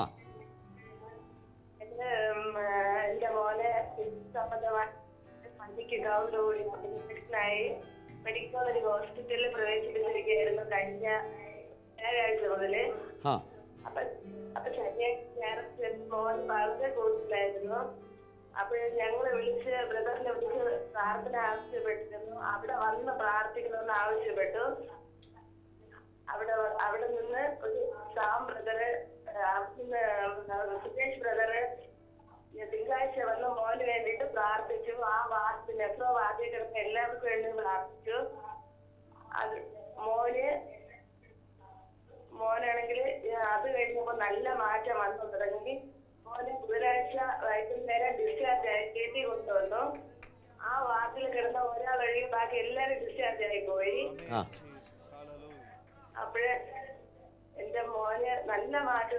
എന്റെ മോനെ സംബന്ധമായി മെഡിക്കൽ കോളേജ് ഹോസ്പിറ്റലിൽ പ്രവേശിപ്പിച്ചിരിക്കുകയായിരുന്നു കഴിഞ്ഞ വ്യാഴാഴ്ച മുതല്. അപ്പൊ ശനിയാഴ്ച മോൻ വളരെ കൂടുതലായിരുന്നു. അപ്പോൾ ഞങ്ങളെ വിളിച്ച് ബ്രദറിനെ വിളിച്ച് പ്രാർത്ഥന ആവശ്യപ്പെട്ടിരുന്നു. അവിടെ വന്ന് പ്രാർത്ഥിക്കണമെന്ന് ആവശ്യപ്പെട്ടു. അവിടെ നിന്ന് ഒരു സാം ബ്രദറ്, സുരേഷ് ബ്രദറ് തിങ്കളാഴ്ച വന്ന് മോന് വേണ്ടിയിട്ട് പ്രാർത്ഥിച്ചു. ആ വാർഡിൽ എത്രയോ വാർഡിൽ കിടന്ന് എല്ലാവർക്കും വേണ്ടി പ്രാർത്ഥിച്ചു. അത് മോനാണെങ്കിൽ അത് കഴിഞ്ഞപ്പോ നല്ല മാറ്റം വന്നു തുടങ്ങി. മോനെ ബുധനാഴ്ച വൈകുന്നേരം ഡിസ്ചാർജ് ആയി കയറ്റി കൊണ്ടുവന്നു. ആ വാർഡിൽ കിടന്ന ഒരാളൊഴികെ ബാക്കി എല്ലാരും ഡിസ്ചാർജ് ആയി പോയി. അപ്പോഴേ എന്റെ മോന് നല്ല മാറ്റം,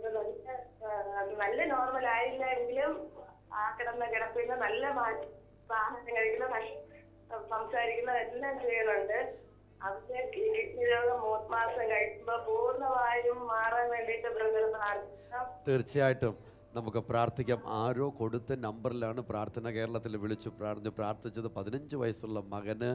നല്ല നോർമൽ ആയില്ല എങ്കിലും ആ കിടന്ന കിടപ്പിൽ നല്ല മാറ്റം, ആഹാരം കഴിക്കുന്ന, സംസാരിക്കുന്ന എല്ലാം ചെയ്യുന്നുണ്ട്. അതിന്റെ കിഡ്നി രോഗം 3 മാസം കഴിക്കുമ്പോ പൂർണ്ണമായും മാറാൻ വേണ്ടിയിട്ട് ബ്രദർ പ്രാർത്ഥിക്കണം. തീർച്ചയായിട്ടും നമുക്ക് പ്രാർത്ഥിക്കാം. ആരോ കൊടുത്ത നമ്പറിലാണ് പ്രാർത്ഥന കേരളത്തിൽ വിളിച്ചു പ്രാർത്ഥിച്ചത്. 15 വയസ്സുള്ള മകന്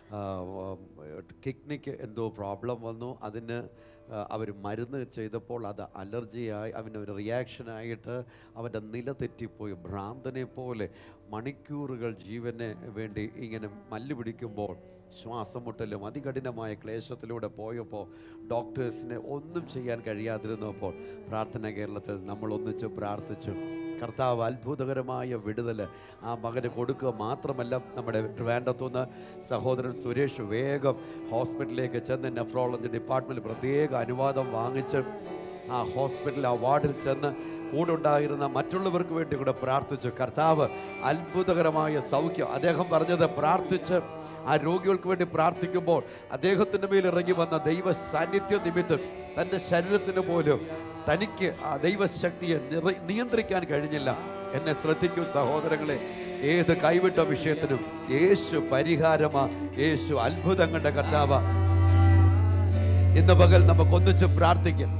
കിഡ്നിക്ക് എന്തോ പ്രോബ്ലം വന്നു. അതിന് അവർ മരുന്ന് ചെയ്തപ്പോൾ അത് അലർജിയായി, അവനൊരു റിയാക്ഷനായിട്ട് അവൻ്റെ നില തെറ്റിപ്പോയി. ഭ്രാന്തനെ പോലെ മണിക്കൂറുകൾ ജീവന് വേണ്ടി ഇങ്ങനെ മല്ല് പിടിക്കുമ്പോൾ ശ്വാസം മുട്ടലും അതികഠിനമായ ക്ലേശത്തിലൂടെ പോയപ്പോൾ ഡോക്ടേഴ്സിന് ഒന്നും ചെയ്യാൻ കഴിയാതിരുന്നപ്പോൾ പ്രാർത്ഥന കേരളത്തിൽ നമ്മൾ ഒന്നിച്ച് പ്രാർത്ഥിച്ചു. കർത്താവ് അത്ഭുതകരമായ വിടുതൽ ആ മകന് കൊടുക്കുക മാത്രമല്ല, നമ്മുടെ ട്രിവാൻഡ്രത്തുനിന്ന് സഹോദരൻ സുരേഷ് വേഗം ഹോസ്പിറ്റലിലേക്ക് ചെന്ന് നെഫ്രോളജി ഡിപ്പാർട്ട്മെൻറ്റിൽ പ്രത്യേക അനുവാദം വാങ്ങിച്ച് ആ ഹോസ്പിറ്റൽ, ആ വാർഡിൽ ചെന്ന് കൂടെ ഉണ്ടായിരുന്ന മറ്റുള്ളവർക്ക് വേണ്ടി കൂടെ പ്രാർത്ഥിച്ചു. കർത്താവ് അത്ഭുതകരമായ സൗഖ്യം. അദ്ദേഹം പറഞ്ഞത്, പ്രാർത്ഥിച്ച് ആ രോഗികൾക്ക് വേണ്ടി പ്രാർത്ഥിക്കുമ്പോൾ അദ്ദേഹത്തിൻ്റെ മേൽ ഇറങ്ങി വന്ന ദൈവ സാന്നിധ്യ നിമിത്തം തൻ്റെ ശരീരത്തിന് പോലും തനിക്ക് ആ ദൈവശക്തിയെ നിയന്ത്രിക്കാൻ കഴിഞ്ഞില്ല. എന്നെ ശ്രദ്ധിക്കും സഹോദരങ്ങളെ, ഏത് കൈവിട്ട വിഷയത്തിനും യേശു പരിഹാരമാ, യേശു അത്ഭുതങ്ങളുടെ കർത്താവ. ഇന്ന് പകൽ നമുക്ക് ഒന്നിച്ച് പ്രാർത്ഥിക്കാം.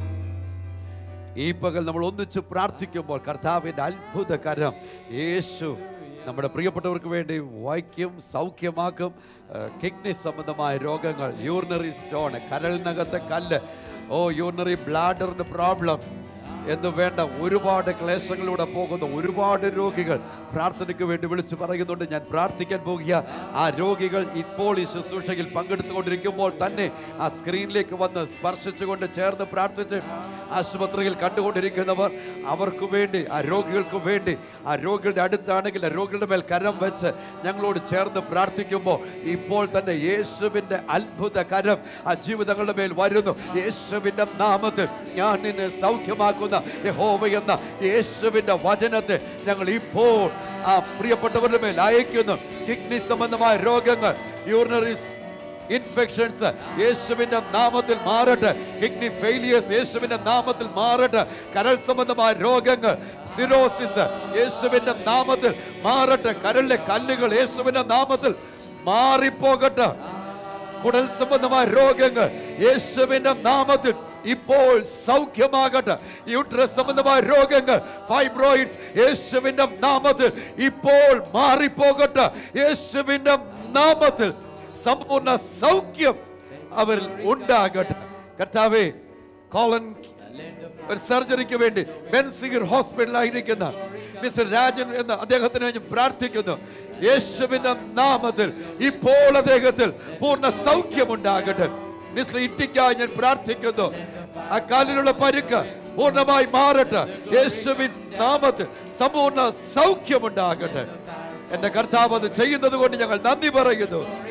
ഈ പകൽ നമ്മൾ ഒന്നിച്ച് പ്രാർത്ഥിക്കുമ്പോൾ കർത്താവിൻ്റെ അത്ഭുത കരം യേശു നമ്മുടെ പ്രിയപ്പെട്ടവർക്ക് വേണ്ടി വൈക്കും, സൗഖ്യമാക്കും. കിഡ്നി സംബന്ധമായ രോഗങ്ങൾ, യൂറിനറി സ്റ്റോൺ, കരളിനകത്തെ കല്ല്, യൂറിനറി ബ്ലാഡറിൻ്റെ പ്രോബ്ലം എന്ന് വേണ്ട ഒരുപാട് ക്ലേശങ്ങളിലൂടെ പോകുന്ന ഒരുപാട് രോഗികൾ പ്രാർത്ഥനയ്ക്ക് വേണ്ടി വിളിച്ചു പറയുന്നുണ്ട്. ഞാൻ പ്രാർത്ഥിക്കാൻ പോകുക. ആ രോഗികൾ ഇപ്പോൾ ഈ ശുശ്രൂഷയിൽ പങ്കെടുത്തുകൊണ്ടിരിക്കുമ്പോൾ തന്നെ ആ സ്ക്രീനിലേക്ക് വന്ന് സ്പർശിച്ചുകൊണ്ട് ചേർന്ന് പ്രാർത്ഥിച്ച് ആശുപത്രിയിൽ കണ്ടുകൊണ്ടിരിക്കുന്നവർ, അവർക്ക് വേണ്ടി, ആ രോഗികൾക്ക് വേണ്ടി, ആ രോഗികളുടെ അടുത്താണെങ്കിൽ ആ രോഗികളുടെ മേൽ കരം വെച്ച് ഞങ്ങളോട് ചേർന്ന് പ്രാർത്ഥിക്കുമ്പോൾ ഇപ്പോൾ തന്നെ യേശുവിൻ്റെ അത്ഭുത കരം ആ ജീവിതങ്ങളുടെ മേൽ വരുന്നു. യേശുവിൻ്റെ നാമത്തിൽ ഞാൻ നിന്നെ സൗഖ്യമാക്കുന്ന യഹോവ എന്ന യേശുവിൻ്റെ വചനത്തെ ഞങ്ങൾ ഇപ്പോൾ ആ പ്രിയപ്പെട്ടവരുടെ മേൽ അയക്കുന്നു. കിഡ്നി സംബന്ധമായ രോഗങ്ങൾ, യൂറിനറി ഇൻഫെക്ഷൻസ് യേശുവിൻ്റെ നാമത്തിൽ മാറട്ടെ. കിഡ്നി ഫെയിലിയേഴ്സ് യേശുവിൻ്റെ നാമത്തിൽ മാറട്ടെ. കരൾ സംബന്ധമായ രോഗങ്ങൾ, സിറോസിസ് യേശുവിൻ്റെ നാമത്തിൽ മാറട്ടെ. കരളിലെ കല്ലുകൾ യേശുവിൻ്റെ നാമത്തിൽ മാറിപ്പോകട്ടെ. കുടൽ സംബന്ധമായ രോഗങ്ങൾ യേശുവിൻ്റെ നാമത്തിൽ ഇപ്പോൾ സൗഖ്യമാകട്ടെ. യൂട്രസ് സംബന്ധമായ രോഗങ്ങൾ, ഫൈബ്രോയിഡ്സ് യേശുവിൻ്റെ നാമത്തിൽ ഇപ്പോൾ മാറിപ്പോകട്ടെ. യേശുവിൻ്റെ നാമത്തിൽ സമ്പൂർണ്ണ സൗഖ്യം അവരിൽ ഉണ്ടാകട്ടെ. കർത്താവേ, കോളൻ ഒരു സർജറിക്ക് വേണ്ടി ബെൻസിഗർ ഹോസ്പിറ്റലായിരിക്കുന്ന മിസ്റ്റർ രാജൻ എന്ന അദ്ദേഹത്തിന് വേണ്ടി പ്രാർത്ഥിക്കുന്നു. യേശുവിന്റെ നാമത്തിൽ ഇപ്പോൾ അദ്ദേഹത്തിൽ പൂർണ്ണ സൗഖ്യമുണ്ടാകട്ടെ. മിസ്റ്റർ ഇട്ടിക്കായി ഞാൻ പ്രാർത്ഥിക്കുന്നു. ആ കാലിലുള്ള പരുക്ക് പൂർണ്ണമായി മാറട്ടെ. യേശുവിൻ നാമത്തിൽ സമ്പൂർണ്ണ സൗഖ്യമുണ്ടാകട്ടെ. എന്റെ കർത്താവ് അത് ചെയ്യുന്നത് കൊണ്ട് ഞങ്ങൾ നന്ദി പറയുന്നു.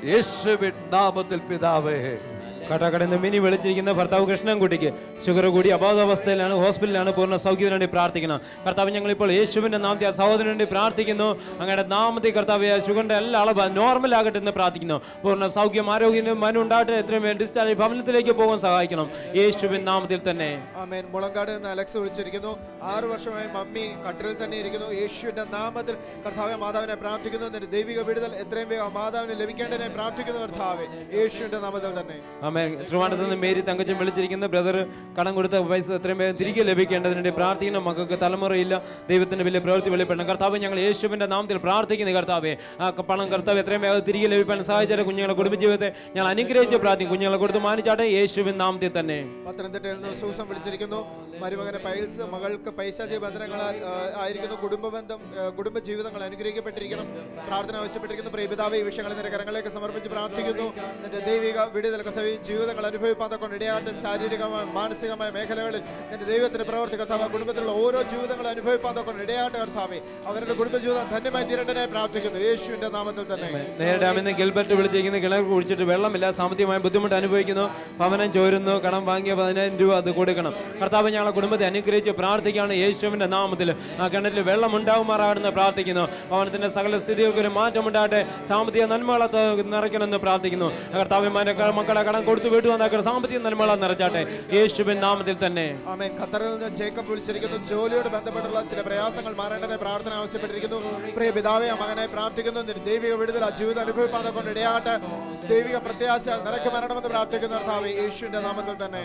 യേശുവിൻ നാമത്തിൽ പിതാവേ. കടകടന്ന് മിനി വിളിച്ചിരിക്കുന്ന ഭർത്താവ് കൃഷ്ണൻകുട്ടിക്ക് ഷുഗർ കൂടി അബോധാവസ്ഥയിലാണ്, ഹോസ്പിറ്റലിലാണ്, പൂർണ്ണ സൗഖ്യത്തിന് വേണ്ടി പ്രാർത്ഥിക്കണം. കർത്താവ്, ഞങ്ങളിപ്പോൾ യേശുവിൻ്റെ നാമത്തിൽ ആ സഹോദരന് വേണ്ടി പ്രാർത്ഥിക്കുന്നു. അങ്ങയുടെ നാമത്തിൽ കർത്താവ് ഷുഗറിൻ്റെ എല്ലാ അളവ് നോർമൽ ആകട്ടെ എന്ന് പ്രാർത്ഥിക്കുന്നു. പൂർണ്ണ സൗഖ്യം ആരോഗ്യം മനുണ്ടാകട്ടെ. എത്രയും വേണ്ടി ഡിസ്ചാർജ് ഭവനത്തിലേക്ക് പോകാൻ സഹായിക്കണം യേശുവിൻ നാമത്തിൽ തന്നെ. ആമേൻ. മുളങ്കാട് നിന്ന് അലക്സ് വിളിച്ചിരിക്കുന്നു. 6 വർഷമായി മമ്മി കട്ടിലിൽ തന്നെ ഇരിക്കുന്നു. യേശുവിന്റെ നാമത്തിൽ കർത്താവെ മാതാവിനെ പ്രാർത്ഥിക്കുന്നു. ദൈവിക വിടുതൽ എത്രയും വേഗം മാതാവിനെ ലഭിക്കേണ്ടതിനെ പ്രാർത്ഥിക്കുന്നു കർത്താവെ, യേശുവിന്റെ നാമത്തിൽ തന്നെ. ആമേൻ. ട്രിവാൻഡ്രത്ത് നിന്ന് മേരി തങ്കച്ചൻ വിളിച്ചിരിക്കുന്ന ബ്രദർ കടം കൊടുത്ത പൈസ എത്രയും വേഗം തിരികെ ലഭിക്കേണ്ടതിന് വേണ്ടി പ്രാർത്ഥിക്കണം. മക്കൾക്ക് തലമുറയില്ല, ദൈവത്തിന്റെ വലിയ പ്രവൃത്തി വെളിപ്പെടണം. കർത്താവ്, ഞങ്ങൾ യേശുവിന്റെ നാമത്തിൽ പ്രാർത്ഥിക്കുന്നു. കർത്താവെ, ആ പണം കർത്താവ് എത്രയും വേഗം തിരികെ ലഭിക്കാൻ സഹായിച്ചാൽ കുഞ്ഞുങ്ങളുടെ കുടുംബജീവിതത്തെ ഞങ്ങൾ അനുഗ്രഹിച്ച് പ്രാർത്ഥിക്കും. കുഞ്ഞുങ്ങളെ കൊടുത്ത് മാനിച്ചാട്ടെ യേശുവിൻ നാമത്തിൽ തന്നെ. പത്തനംതിട്ടയിൽ നിന്ന് സൂസം വിളിച്ചിരിക്കുന്നു. മരുമകന് പൈൽസ്, മകൾക്ക് പൈശാചിക ബന്ധനങ്ങളാൽ ആയിരിക്കുന്നു. കുടുംബജീവിതങ്ങൾ അനുഗ്രഹിക്കപ്പെട്ടിരിക്കണം. പ്രാർത്ഥന ആവശ്യപ്പെട്ടിരിക്കുന്നു. പ്രിയപിതാവേ, ഈ വിഷയങ്ങൾ നിന്റെ കരങ്ങളിലേക്ക് സമർപ്പിച്ച് പ്രാർത്ഥിക്കുന്നു. നിന്റെ ദൈവിക വിടുതൽ കർത്താവേ ജീവിതങ്ങൾ അനുഭവിപ്പാതെ കൊണ്ട് ഇടയാട്ട് ശാരീരികമായ മാനസികമായ മേഖലകളിൽ നിന്റെ ദൈവത്തിന്റെ പ്രവർത്തി കർത്താവ് കുടുംബത്തിലുള്ള ഓരോ ജീവിതങ്ങൾ അനുഭവിപ്പാതെ കൊണ്ട് ഇടയാട്ട് കർത്താവേ അവരുടെ കുടുംബജീവിതം ധന്യമായി തീരേണ്ടതിനെ പ്രാർത്ഥിക്കുന്നു യേശുവിന്റെ നാമത്തിൽ തന്നെ. നേരിടാമെന്ന് ഗിൽബർട്ട് വിളിച്ചിരിക്കുന്ന കിണർ കുഴിച്ചിട്ട് വെള്ളമില്ല, സാമ്പത്തികമായ ബുദ്ധിമുട്ട് അനുഭവിക്കുന്നു, ഭവനം ചോരുന്നു, കടം വാങ്ങിയ 10,000 രൂപ അത് കൊടുക്കണം. കർത്താവ്, ഞങ്ങളെ കുടുംബത്തെ അനുഗ്രഹിച്ച് പ്രാർത്ഥിക്കുകയാണ് യേശുവിന്റെ നാമത്തിൽ. ആ കിണറ്റിൽ വെള്ളം ഉണ്ടാകുമാറാകണമെന്ന് പ്രാർത്ഥിക്കുന്നു. ഭവനത്തിന്റെ സകല സ്ഥിതികൾക്ക് ഒരു മാറ്റം ഉണ്ടാകട്ടെ. സാമ്പത്തിക നന്മകളെ നിറയ്ക്കണമെന്ന് പ്രാർത്ഥിക്കുന്നു. കർത്താവിന്റെ മക്കളെ കടം കൊടുത്തു വീട്ടു വന്നാക്കുന്ന സാമ്പത്തിക നന്മകളെ നിറച്ചാട്ടെ യേശുവിൻ നാമത്തിൽ തന്നെ. ആമേൻ. ഖത്തറിൽ നിന്ന് ജേക്കബ് വിളിച്ചിരിക്കുന്നു. ജോലിയോട് ബന്ധപ്പെട്ടുള്ള ചില പ്രയാസങ്ങൾ മാറേണ്ടതിനെ പ്രാർത്ഥന ആവശ്യപ്പെട്ടിരിക്കുന്നു. പ്രിയ പിതാവേ, മകനെ പ്രാർത്ഥിക്കുന്നു. ദൈവിക വിടുതൽ ആ ജീവിതം അനുഭവിപ്പാതെ കൊണ്ട് ഇടയാട്ടെ. ദൈവിക പ്രത്യാശ നിനക്ക് മരണമെന്ന് പ്രാർത്ഥിക്കുന്ന കർത്താവേ യേശുവിന്റെ നാമത്തിൽ തന്നെ.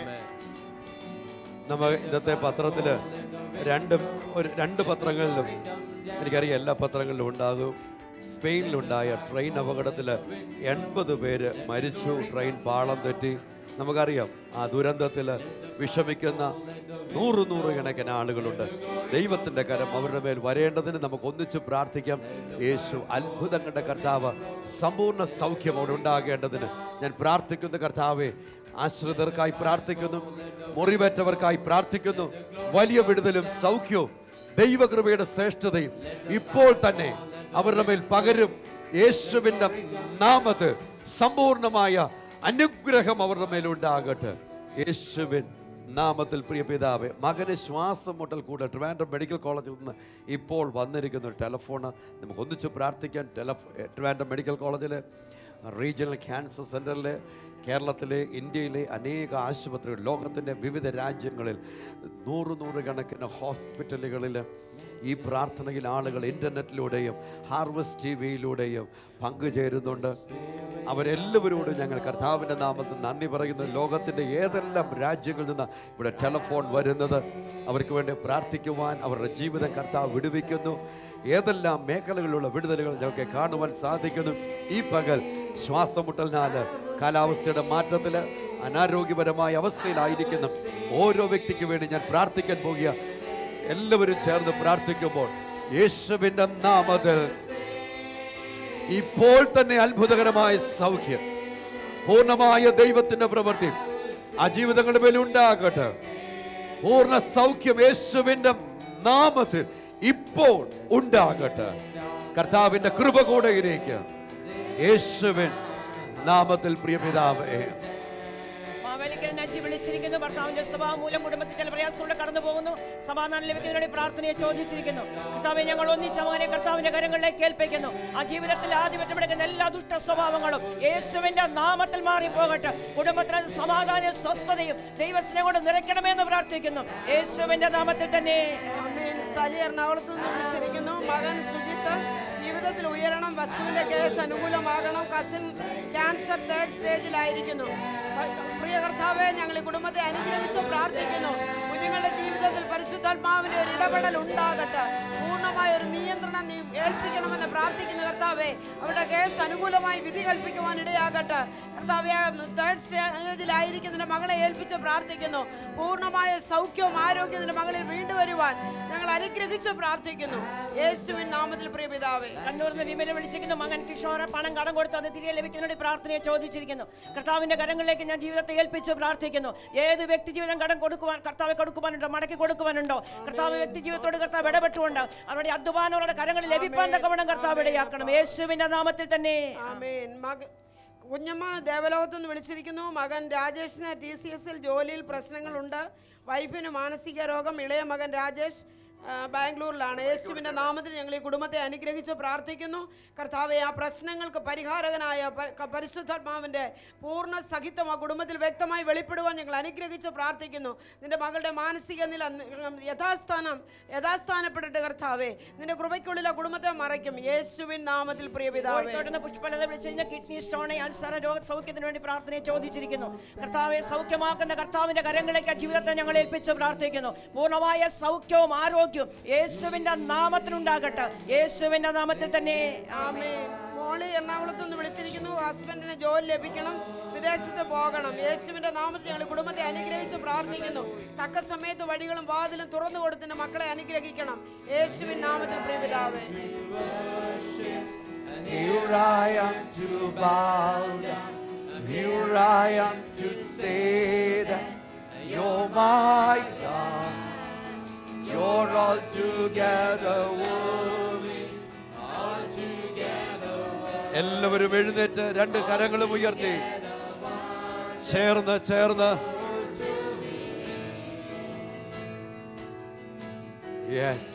നമ്മൾ ഇന്നത്തെ പത്രത്തിൽ രണ്ട് പത്രങ്ങളിലും, എനിക്കറിയാം എല്ലാ പത്രങ്ങളിലും ഉണ്ടാകും, സ്പെയിനിലുണ്ടായ ട്രെയിൻ അപകടത്തിൽ 80 പേര് മരിച്ചു. ട്രെയിൻ പാളം തെറ്റി. നമുക്കറിയാം ആ ദുരന്തത്തിൽ വിഷമിക്കുന്ന നൂറുകണക്കിന് ആളുകളുണ്ട്. ദൈവത്തിൻ്റെ കരം അവരുടെ മേൽ വരേണ്ടതിന് നമുക്ക് ഒന്നിച്ച് പ്രാർത്ഥിക്കാം. യേശു അത്ഭുതങ്ങളുടെ കർത്താവ്, സമ്പൂർണ്ണ സൗഖ്യം അവിടെ ഉണ്ടാകേണ്ടതിന് ഞാൻ പ്രാർത്ഥിക്കുന്നു. കർത്താവെ, ആശ്രിതർക്കായി പ്രാർത്ഥിക്കുന്നു, മുറിവേറ്റവർക്കായി പ്രാർത്ഥിക്കുന്നു. വലിയ വിടുതലും സൗഖ്യവും ദൈവകൃപയുടെ ശ്രേഷ്ഠതയും ഇപ്പോൾ തന്നെ അവരുടെ മേൽ പകരും. യേശുവിൻ്റെ നാമത്തിൽ സമ്പൂർണമായ അനുഗ്രഹം അവരുടെ മേലുണ്ടാകട്ടെ യേശുവിൻ നാമത്തിൽ. പ്രിയ പിതാവേ, മകന് ശ്വാസം മുട്ടൽ കൂടെ ട്രിവാൻഡ്രം മെഡിക്കൽ കോളേജിൽ നിന്ന് ഇപ്പോൾ വന്നിരിക്കുന്ന ഒരു ടെലഫോണ് നമുക്ക് ഒന്നിച്ച് പ്രാർത്ഥിക്കാൻ. ട്രിവാൻഡ്രം മെഡിക്കൽ കോളേജിലെ റീജിയണൽ ക്യാൻസർ സെൻ്ററിലെ കേരളത്തിലെ ഇന്ത്യയിലെ അനേക ആശുപത്രികൾ, ലോകത്തിൻ്റെ വിവിധ രാജ്യങ്ങളിൽ നൂറുകണക്കിന് ഹോസ്പിറ്റലുകളിൽ ഈ പ്രാർത്ഥനയിൽ ആളുകൾ ഇൻ്റർനെറ്റിലൂടെയും ഹാർവസ്റ്റ് ടിവിയിലൂടെയും പങ്കുചേരുന്നുണ്ട്. അവരെല്ലാവരോടും ഞങ്ങൾ കർത്താവിൻ്റെ നാമത്തിൽ നന്ദി പറയുന്നു. ലോകത്തിൻ്റെ ഏതെല്ലാം രാജ്യങ്ങളിൽ നിന്ന് ഇവിടെ ടെലഫോൺ വരുന്നത് അവർക്ക് വേണ്ടി പ്രാർത്ഥിക്കുവാൻ അവരുടെ ജീവിതം കർത്താവ് വിടുവിക്കുന്നു. ഏതെല്ലാം മേഖലകളിലുള്ള വിടുതലുകൾ ഞങ്ങൾക്ക് കാണുവാൻ സാധിക്കുന്നു. ഈ പകൽ ശ്വാസമുട്ടലിനാൽ, കാലാവസ്ഥയുടെ മാറ്റത്തിൽ, അനാരോഗ്യപരമായ അവസ്ഥയിലായിരിക്കുന്ന ഓരോ വ്യക്തിക്ക് വേണ്ടി ഞാൻ പ്രാർത്ഥിക്കാൻ പോകുക. എല്ലാവരും ചേർന്ന് പ്രാർത്ഥിക്കുമ്പോൾ യേശുവിൻ്റെ നാമത്തിൽ ഇപ്പോൾ തന്നെ അത്ഭുതകരമായ സൗഖ്യം, പൂർണ്ണമായ ദൈവത്തിന്റെ പ്രവൃത്തി ആ ജീവിതങ്ങളുടെ മേൽ ഉണ്ടാകട്ടെ. പൂർണ്ണ സൗഖ്യം യേശുവിൻ്റെ നാമത്തിൽ ഇപ്പോൾ ഉണ്ടാകട്ടെ. കർത്താവിന്റെ കൃപ കൂടെ ഇരിക്കുക യേശുവിൻ നാമത്തിൽ. പ്രിയ പിതാവേ, വിളിച്ചിരിക്കുന്നു. ഭർത്താവിന്റെ സ്വഭാവം മൂലം കുടുംബത്തിൽ ചില പ്രയാസത്തോടെ കടന്നു പോകുന്നു. സമാധാനം ലഭിക്കുന്നതിനുള്ള പ്രാർത്ഥനയെ ചോദിച്ചിരിക്കുന്നു. കർത്താവെ, ഞങ്ങൾ ഒന്നിച്ച മകനെ കർത്താവിന്റെ കരങ്ങളിലേക്ക് ഏൽപ്പിക്കുന്നു. ആ ജീവിതത്തിൽ ആധിപത്യപ്പെടുന്ന എല്ലാ ദുഷ്ട സ്വഭാവങ്ങളും യേശുവിന്റെ നാമത്തിൽ മാറിപ്പോകട്ടെ. കുടുംബത്തിന് സമാധാനവും സ്വസ്ഥതയും ദൈവസ്നേഹം കൊണ്ട് നിറയ്ക്കണമെന്ന് പ്രാർത്ഥിക്കുന്നു യേശുവിന്റെ നാമത്തിൽ തന്നെ. സലി എറണാകുളത്ത് നിന്ന് വിളിച്ചിരിക്കുന്നു. മകൻ സുജിത്ത് ജീവിതത്തിൽ ഉയരണം, വസ്തുവിന്റെ കേസ് അനുകൂലമാകണം. കസിൻ ക്യാൻസർ 3rd സ്റ്റേജിലായിരിക്കുന്നു. പ്രിയ കർത്താവെ, ഞങ്ങൾ ഈ കുടുംബത്തെ അനുഗ്രഹിച്ച് പ്രാർത്ഥിക്കുന്നു. കുഞ്ഞുങ്ങളുടെ ജീവിതത്തിൽ പരിശുദ്ധാത്മാവിന്റെ ഒരു ഇടപെടൽ ഉണ്ടാകട്ടെ. പൂർണ്ണമായ ഒരു നിയന്ത്രണം നീ ഏൽപ്പിക്കണമെന്ന് പ്രാർത്ഥിക്കുന്നു കർത്താവെ. അവരുടെ കേസ് അനുകൂലമായി വിധി കൽപ്പിക്കുവാൻ ഇടയാകട്ടെ. കർത്താവെ, 3rd സ്റ്റേജിലായിരിക്കുന്നതിന്റെ മകളെ ഏൽപ്പിച്ച് പ്രാർത്ഥിക്കുന്നു. പൂർണ്ണമായ സൗഖ്യവും ആരോഗ്യത്തിന്റെ മകളിൽ വീണ്ടും വരുവാൻ ഞങ്ങൾ അനുഗ്രഹിച്ച് പ്രാർത്ഥിക്കുന്നു യേശുവിൻ നാമത്തിൽ. പ്രിയ പിതാവേ, കണ്ണൂരിൽ നിന്ന് വിമല വിളിച്ചിരിക്കുന്നു. മകൻ കിഷോറ പണം കടം കൊടുത്ത് അത് തിരികെ ലഭിക്കുന്നതിന് പ്രാർത്ഥനയെ ചോദിച്ചിരിക്കുന്നു. കർത്താവിന്റെ കരങ്ങളിലേക്ക് ഞാൻ ജീവിതത്തെ ഏൽപ്പിച്ച് പ്രാർത്ഥിക്കുന്നു. ഏത് വ്യക്തി ജീവിതം കടം കൊടുക്കുവാൻ കർത്താവ് കൊടുക്കുവാനുണ്ടോ, മടക്കി കൊടുക്കുവാനുണ്ടോ, കർത്താവ് വ്യക്തി ജീവിതത്തോട് കർത്താവ് ഇടപെട്ടുകൊണ്ട് അവരുടെ അധ്വാനങ്ങളുടെ കരങ്ങളിൽ ലഭിപ്പാൻ തക്കവണ്ണം കർത്താവ് ഇടയാക്കണം യേശുവിന്റെ നാമത്തിൽ തന്നെ. കുഞ്ഞമ്മ ദേവലോകത്തുനിന്ന് വിളിച്ചിരിക്കുന്നു. മകൻ രാജേഷിന് TCS-ൽ ജോലിയിൽ പ്രശ്നങ്ങളുണ്ട്. വൈഫിന് മാനസിക രോഗം. ഇളയ മകൻ രാജേഷ് ബാംഗ്ലൂരിലാണ്. യേശുവിൻ്റെ നാമത്തിൽ ഞങ്ങൾ ഈ കുടുംബത്തെ അനുഗ്രഹിച്ച് പ്രാർത്ഥിക്കുന്നു. കർത്താവെ, ആ പ്രശ്നങ്ങൾക്ക് പരിഹാരകനായ പരിശുദ്ധാത്മാവിൻ്റെ പൂർണ്ണ സഹിത്വം ആ കുടുംബത്തിൽ വ്യക്തമായി വെളിപ്പെടുവാൻ ഞങ്ങൾ അനുഗ്രഹിച്ച് പ്രാർത്ഥിക്കുന്നു. നിന്റെ മകളുടെ മാനസിക നില യഥാസ്ഥാനപ്പെട്ടിട്ട് കർത്താവെ, നിന്റെ കൃപയ്ക്കുള്ളിൽ ആ കുടുംബത്തെ മറയ്ക്കും. യേശുവിൻ നാമത്തിൽ പ്രിയ പിതാവേ. പുഷ്പലത വിളിച്ചു കിഡ്നി സ്റ്റോൺ അൾസർ രോഗ സൗഖ്യത്തിന് വേണ്ടി പ്രാർത്ഥനയെ ചോദിച്ചിരിക്കുന്നു. കർത്താവെ, സൗഖ്യമാക്കുന്ന കർത്താവിന്റെ കരങ്ങളിലേക്ക് ജീവിതത്തെ ഞങ്ങൾ ഏൽപ്പിച്ച് പ്രാർത്ഥിക്കുന്നു. പൂർണ്ണമായ സൗഖ്യവും ആരോഗ്യവും യേശുവിന്റെ നാമത്തിലുണ്ടാകട്ടെ. യേശുവിന്റെ നാമത്തിൽ തന്നെ ആമേൻ. മോളി എറണാകുളത്ത് നിന്ന് വിളിച്ചിരിക്കുന്നു. ഹസ്ബൻഡിന് ജോലി ലഭിക്കണം, വിദേശത്ത് പോകണം. യേശുവിന്റെ നാമത്തിൽ ഞങ്ങൾ കുടുംബത്തെ അനുഗ്രഹിച്ച് പ്രാർത്ഥിക്കുന്നു. തക്ക സമയത്ത് വഴികളും വാതിലും തുറന്നു കൊടുത്തിന് മക്കളെ അനുഗ്രഹിക്കണം. യേശുവിൻ നാമത്തിൽ പ്രിയ പിതാവേ. Here I am to bow down. Here I am to say that you're my God. You're all together worthy. All together worthy. എല്ലാവരും എഴുന്നേറ്റ് രണ്ട് കരങ്ങളും ഉയർത്തി ചേർന്ന് യെസ്.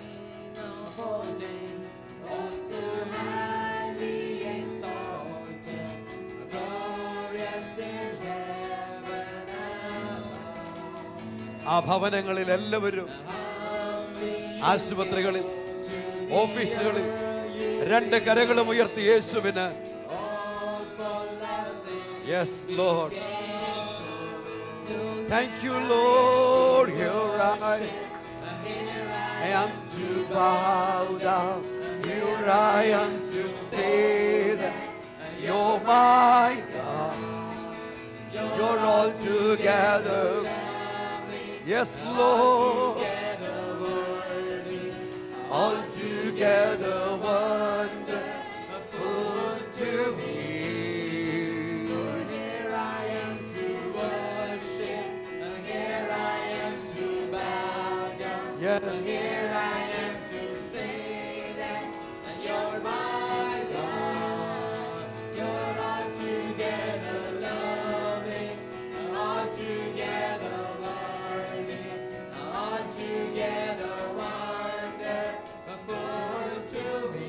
ആ ഭവനങ്ങളിൽ എല്ലാവരും, ആശുപത്രികളിൽ, ഓഫീസുകളിൽ രണ്ട് കരകളും ഉയർത്തി യേശുവിന്. Yes lord, thank you lord. Here I am to bow down. Here I am to say that you're my God. You're all together. Yes, Lord. All together wonderful to me. Here I am to worship, and here I am to bow down. Yes. Here I am to say that you're my God. You're all together loving, all together worthy, all together wonderful to me.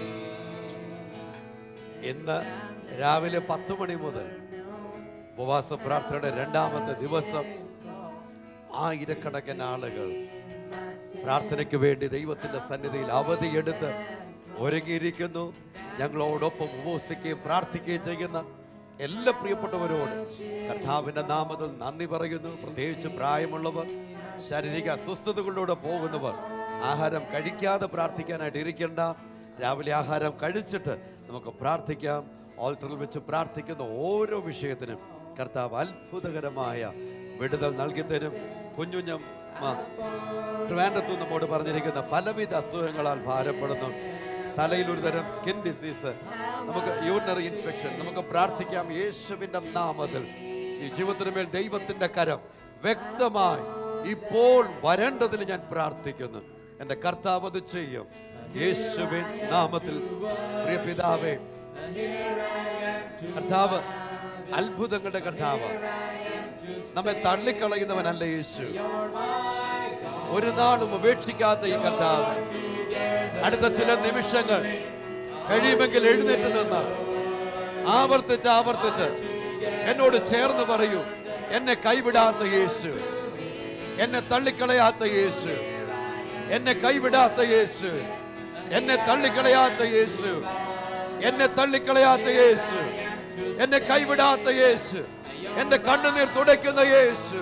ഇന്ന് രാവിലെ 10 മണി മുതൽ ഉപവാസ പ്രാർത്ഥനയുടെ രണ്ടാമത്തെ ദിവസം ആയിരക്കണക്കിന് ആളുകൾ പ്രാർത്ഥനയ്ക്ക് വേണ്ടി ദൈവത്തിന്റെ സന്നിധിയിൽ അവധിയെടുത്ത് ഒരുങ്ങിയിരിക്കുന്നു. ഞങ്ങളോടൊപ്പം ഉപവസിക്കുകയും പ്രാർത്ഥിക്കുകയും ചെയ്യുന്ന എല്ലാ പ്രിയപ്പെട്ടവരോട് കർത്താവിന്റെ നാമത്തിൽ നന്ദി പറയുന്നു. പ്രത്യേകിച്ച് പ്രായമുള്ളവർ, ശാരീരിക അസ്വസ്ഥതകളിലൂടെ പോകുന്നവർ, ആഹാരം കഴിക്കാതെ പ്രാർത്ഥിക്കാനായിട്ട് ഇരിക്കേണ്ട. രാവിലെ ആഹാരം കഴിച്ചിട്ട് നമുക്ക് പ്രാർത്ഥിക്കാം. ഓൾട്ടറിൽ വെച്ച് പ്രാർത്ഥിക്കുന്ന ഓരോ വിഷയത്തിനും കർത്താവ് അത്ഭുതകരമായ വിടുതൽ നൽകി തരും. കുഞ്ഞുഞ്ഞം ട്രിവാൻഡ്രത്തു നമ്മോട് പറഞ്ഞിരിക്കുന്ന പലവിധ അസുഖങ്ങളാൽ ഭാരപ്പെടുന്നു. തലയിൽ ഒരു തരം സ്കിൻ ഡിസീസ്, നമുക്ക് യൂറിനറി ഇൻഫെക്ഷൻ, നമുക്ക് പ്രാർത്ഥിക്കാം യേശുവിന്റെ നാമത്തിൽ ഈ ജീവിതത്തിന് മേൽ ദൈവത്തിന്റെ കരം വ്യക്തമായി ഇപ്പോൾ വരേണ്ടതിന് ഞാൻ പ്രാർത്ഥിക്കുന്നു. എൻ്റെ കർത്താവ് അത് ചെയ്യും യേശുവിൻ നാമത്തിൽ. പ്രിയ പിതാവേ, കർത്താവ് അത്ഭുതങ്ങളുടെ കർത്താവ്, നമ്മെ തള്ളിക്കളയുന്നവനല്ല യേശു. ഒരു നാളും ഉപേക്ഷിക്കാത്ത ഈ കർത്താവ് അടുത്ത ചില നിമിഷങ്ങൾ കഴിയുമെങ്കിൽ എഴുന്നേറ്റ് നിന്ന് ആവർത്തിച്ച് എന്നോട് ചേർന്ന് പറയൂ, എന്നെ കൈവിടാത്ത യേശു, എന്നെ തള്ളിക്കളയാത്ത യേശു, എന്നെ കൈവിടാത്ത യേശു, എന്നെ തള്ളിക്കളയാത്ത യേശു, എന്നെ തള്ളിക്കളയാത്ത യേശു, എന്നെ കൈവിടാത്ത യേശു, എന്റെ കണ്ണുനീർ തുടയ്ക്കുന്ന യേശു.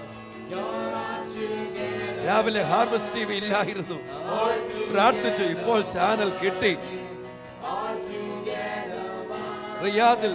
രാവിലെ ഹാർവസ്റ്റ് ടിവി ഇല്ലായിരുന്നു, പ്രാർത്ഥിച്ചു. ഇപ്പോൾ ചാനൽ കിട്ടി. റിയാദിൽ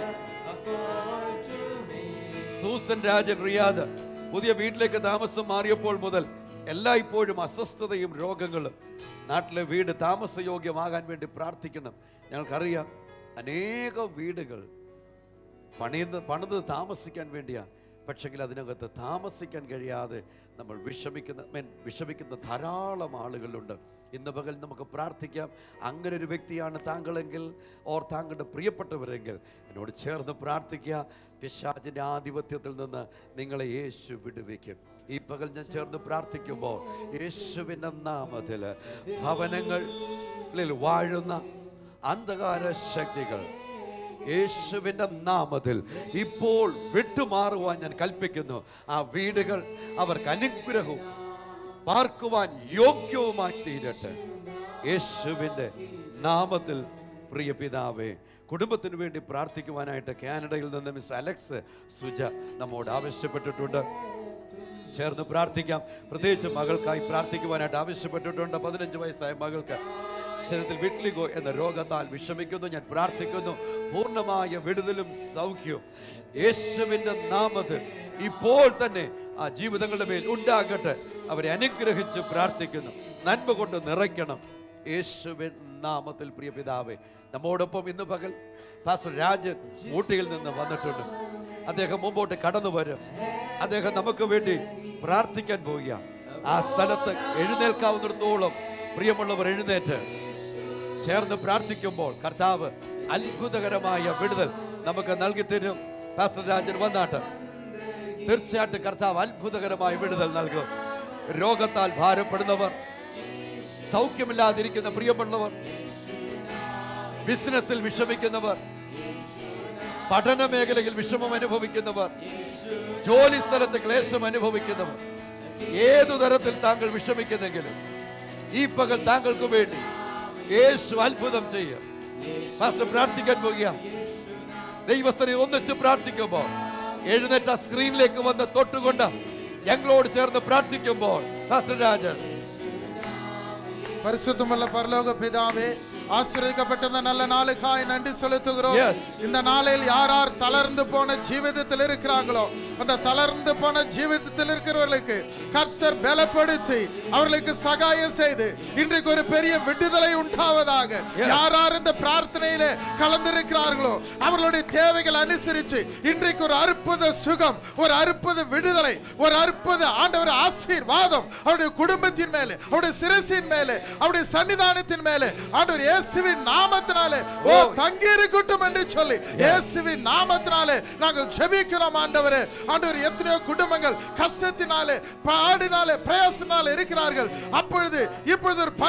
സൂസൻ രാജൻ റിയാദ് പുതിയ വീട്ടിലേക്ക് താമസം മാറിയപ്പോൾ മുതൽ എല്ലായ്പ്പോഴും അസ്വസ്ഥതയും രോഗങ്ങളും. നാട്ടിലെ വീട് താമസയോഗ്യമാകാൻ വേണ്ടി പ്രാർത്ഥിക്കണം. ഞങ്ങൾക്കറിയാം അനേക വീടുകൾ പണിത് താമസിക്കാൻ വേണ്ടിയാ, പക്ഷെങ്കിൽ അതിനകത്ത് താമസിക്കാൻ കഴിയാതെ നമ്മൾ വിഷമിക്കുന്ന ധാരാളം ആളുകളുണ്ട്. ഇന്ന് പകൽ നമുക്ക് പ്രാർത്ഥിക്കാം. അങ്ങനെ ഒരു വ്യക്തിയാണ് താങ്കളെങ്കിൽ, ഓർ താങ്കളുടെ പ്രിയപ്പെട്ടവരെങ്കിൽ എന്നോട് ചേർന്ന് പ്രാർത്ഥിക്കുക. പിശാചിൻ്റെ ആധിപത്യത്തിൽ നിന്ന് നിങ്ങളെ യേശു വിടുവിക്കും. ഈ പകൽ ഞാൻ ചേർന്ന് പ്രാർത്ഥിക്കുമ്പോൾ യേശുവിൻ്റെ നാമത്തിൽ ഭവനങ്ങളിൽ വാഴുന്ന അന്ധകാര ശക്തികൾ യേശുവിൻ്റെ നാമത്തിൽ ഇപ്പോൾ വിട്ടുമാറുവാൻ ഞാൻ കൽപ്പിക്കുന്നു. ആ വീടുകൾ അവർക്ക് അനുഗ്രഹവും പാർക്കുവാൻ യോഗ്യവുമായി തീരട്ടെ യേശുവിൻ്റെ നാമത്തിൽ. പ്രിയ പിതാവേ, കുടുംബത്തിന് വേണ്ടി പ്രാർത്ഥിക്കുവാനായിട്ട് കാനഡയിൽ നിന്ന് മിസ്റ്റർ അലക്സ് സുജ നമ്മോട് ആവശ്യപ്പെട്ടിട്ടുണ്ട്. ചേർന്ന് പ്രാർത്ഥിക്കാം. പ്രത്യേകിച്ച് മകൾക്കായി പ്രാർത്ഥിക്കുവാനായിട്ട് ആവശ്യപ്പെട്ടിട്ടുണ്ട്. 15 വയസ്സായ മകൾക്ക് ശരീരത്തിൽ വിറ്റ്ലിഗോ എന്ന രോഗത്താൽ വിഷമിക്കുന്നു. ഞാൻ പ്രാർത്ഥിക്കുന്നു പൂർണ്ണമായ വിടുതലും സൗഖ്യവും യേശുവിൻ്റെ നാമത്തിൽ ഇപ്പോൾ തന്നെ ആ ജീവിതങ്ങളുടെ മേൽ ഉണ്ടാകട്ടെ. അവരെ അനുഗ്രഹിച്ച് പ്രാർത്ഥിക്കുന്നു. നന്മ കൊണ്ട് നിറയ്ക്കണം യേശുവിൻ നാമത്തിൽ. പ്രിയ പിതാവേ, നമ്മോടൊപ്പം ഇന്ന് പകൽ പാസ്റ്റർ രാജൻ ഊട്ടിയിൽ നിന്ന് വന്നിട്ടുണ്ട്. അദ്ദേഹം മുമ്പോട്ട് കടന്നു വരും. അദ്ദേഹം നമുക്ക് വേണ്ടി പ്രാർത്ഥിക്കാൻ പോവുക. ആ സ്ഥലത്ത് എഴുന്നേൽക്കാവുന്നിടത്തോളം പ്രിയമുള്ളവർ എഴുന്നേറ്റ് ചേർന്ന് പ്രാർത്ഥിക്കുമ്പോൾ കർത്താവ് അത്ഭുതകരമായ വിടുതൽ നമുക്ക് നൽകി തരും. പാസ്റ്റർ രാജൻ വന്നാട്ട് തീർച്ചയായിട്ടും കർത്താവ് അത്ഭുതകരമായ വിടുതൽ നൽകും. രോഗത്താൽ ഭാരപ്പെടുന്നവർ, സൗഖ്യമില്ലാതിരിക്കുന്ന പ്രിയമുള്ളവർ, ബിസിനസ്സിൽ വിഷമിക്കുന്നവർ, പഠന മേഖലയിൽ വിഷമം അനുഭവിക്കുന്നവർ, ജോലി സ്ഥലത്ത് ക്ലേശം അനുഭവിക്കുന്നവർ, ഏതു തരത്തിൽ താങ്കൾ വിഷമിക്കുന്നെങ്കിലും ഈ പകൽ താങ്കൾക്ക് വേണ്ടി യേശു അത്ഭുതം ചെയ്യും. പാസ്റ്റർ പ്രാർത്ഥിക്കാൻ പോകുക. ദൈവസ്ഥനെ ഒന്നിച്ച് പ്രാർത്ഥിക്കുമ്പോൾ എഴുന്നേറ്റ സ്ക്രീനിലേക്ക് വന്ന് തൊട്ടുകൊണ്ട് ഞങ്ങളോട് ചേർന്ന് പ്രാർത്ഥിക്കുമ്പോൾ പാസ്റ്റർ രാജൻ. பரிசுத்தமுள்ள பரலோக பிதாவே, ஆசீர்வதிக்கப்பட்ட இந்த நல்ல நாளுக்காய் நன்றி செலுத்துகிறோம். இந்த நாளில் யார் யார் தளர்ந்து போன ஜீவிதத்தில் இருக்கிறாங்களோ அந்த தளர்ந்து போன ஜீவிதத்தில் இருக்கிறவர்களுக்கு கர்த்தர் பலப்படுத்தி அவர்களுக்கு சகாயம் செய்து இன்றைக்கு ஒரு பெரிய விடுதலை உண்டாவதாக. யார் யார் இந்த பிரார்த்தனையிலே கலந்திருக்கிறார்களோ அவர்களுடைய தேவைகள் அனுசரித்து இன்றைக்கு ஒரு அற்புத சுகம், ஒரு அற்புத விடுதலை, ஒரு அற்புத ஆண்டவர் ஆசீர்வாதம் அவருடைய குடும்பத்தின் மேலே, அவருடைய சிரசின் மேலே, அவருடைய சன்னிதானத்தின் மேலே ஆண்டவர் இயேசுவின் நாமத்தினாலே ஓ தங்கி இருக்கட்டும் என்று சொல்லி இயேசுவின் நாமத்தினாலே நாங்கள் ஜெபிக்கிறோம். ஆண்டவரே, ஆண்டவர் எத்தனையோ குடும்பங்கள் கஷ்டத்தினாலே, பாடினாலே, பிரயாசத்தினாலே இருக்கிறார்கள். அப்பொழுது இப்பொழுது ஒரு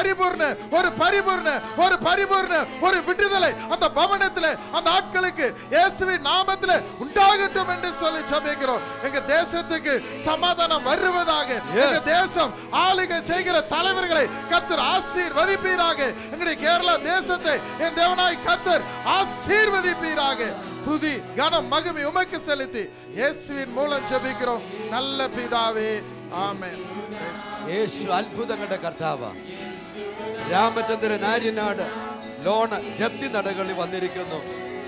பரிபூர்ண ஒரு விடுதலை அந்த பவனத்திலே அந்த ஆட்களுக்கு இயேசுவின் நாமத்திலே உண்டாகட்டும் என்று சொல்லி ஜெபிக்கிறோம். எங்க தேசத்துக்கு சமாதானம் வருவதாக. எங்க தேசம் ஆளுகை செய்கிற தலைவர்களை கர்த்தர் ஆசீர்வதிப்பீராக. எங்களுடைய கேரளா தேசத்தை என் தேவனாய் கர்த்தர் ஆசீர்வதிப்பீராக. துதி கனம் மகிமை உமக்கு செலுத்தி இயேசுவின் மூலம் ஜெபிக்கிறோம் நல்ல பிதாவே, ആമേൻ. യേശു അത്ഭുതങ്ങളുടെ കർത്താവ്. രാമചന്ദ്രൻ ആര്യനാട് ലോൺ ജപ്തി നടകളിൽ വന്നിരിക്കുന്നു.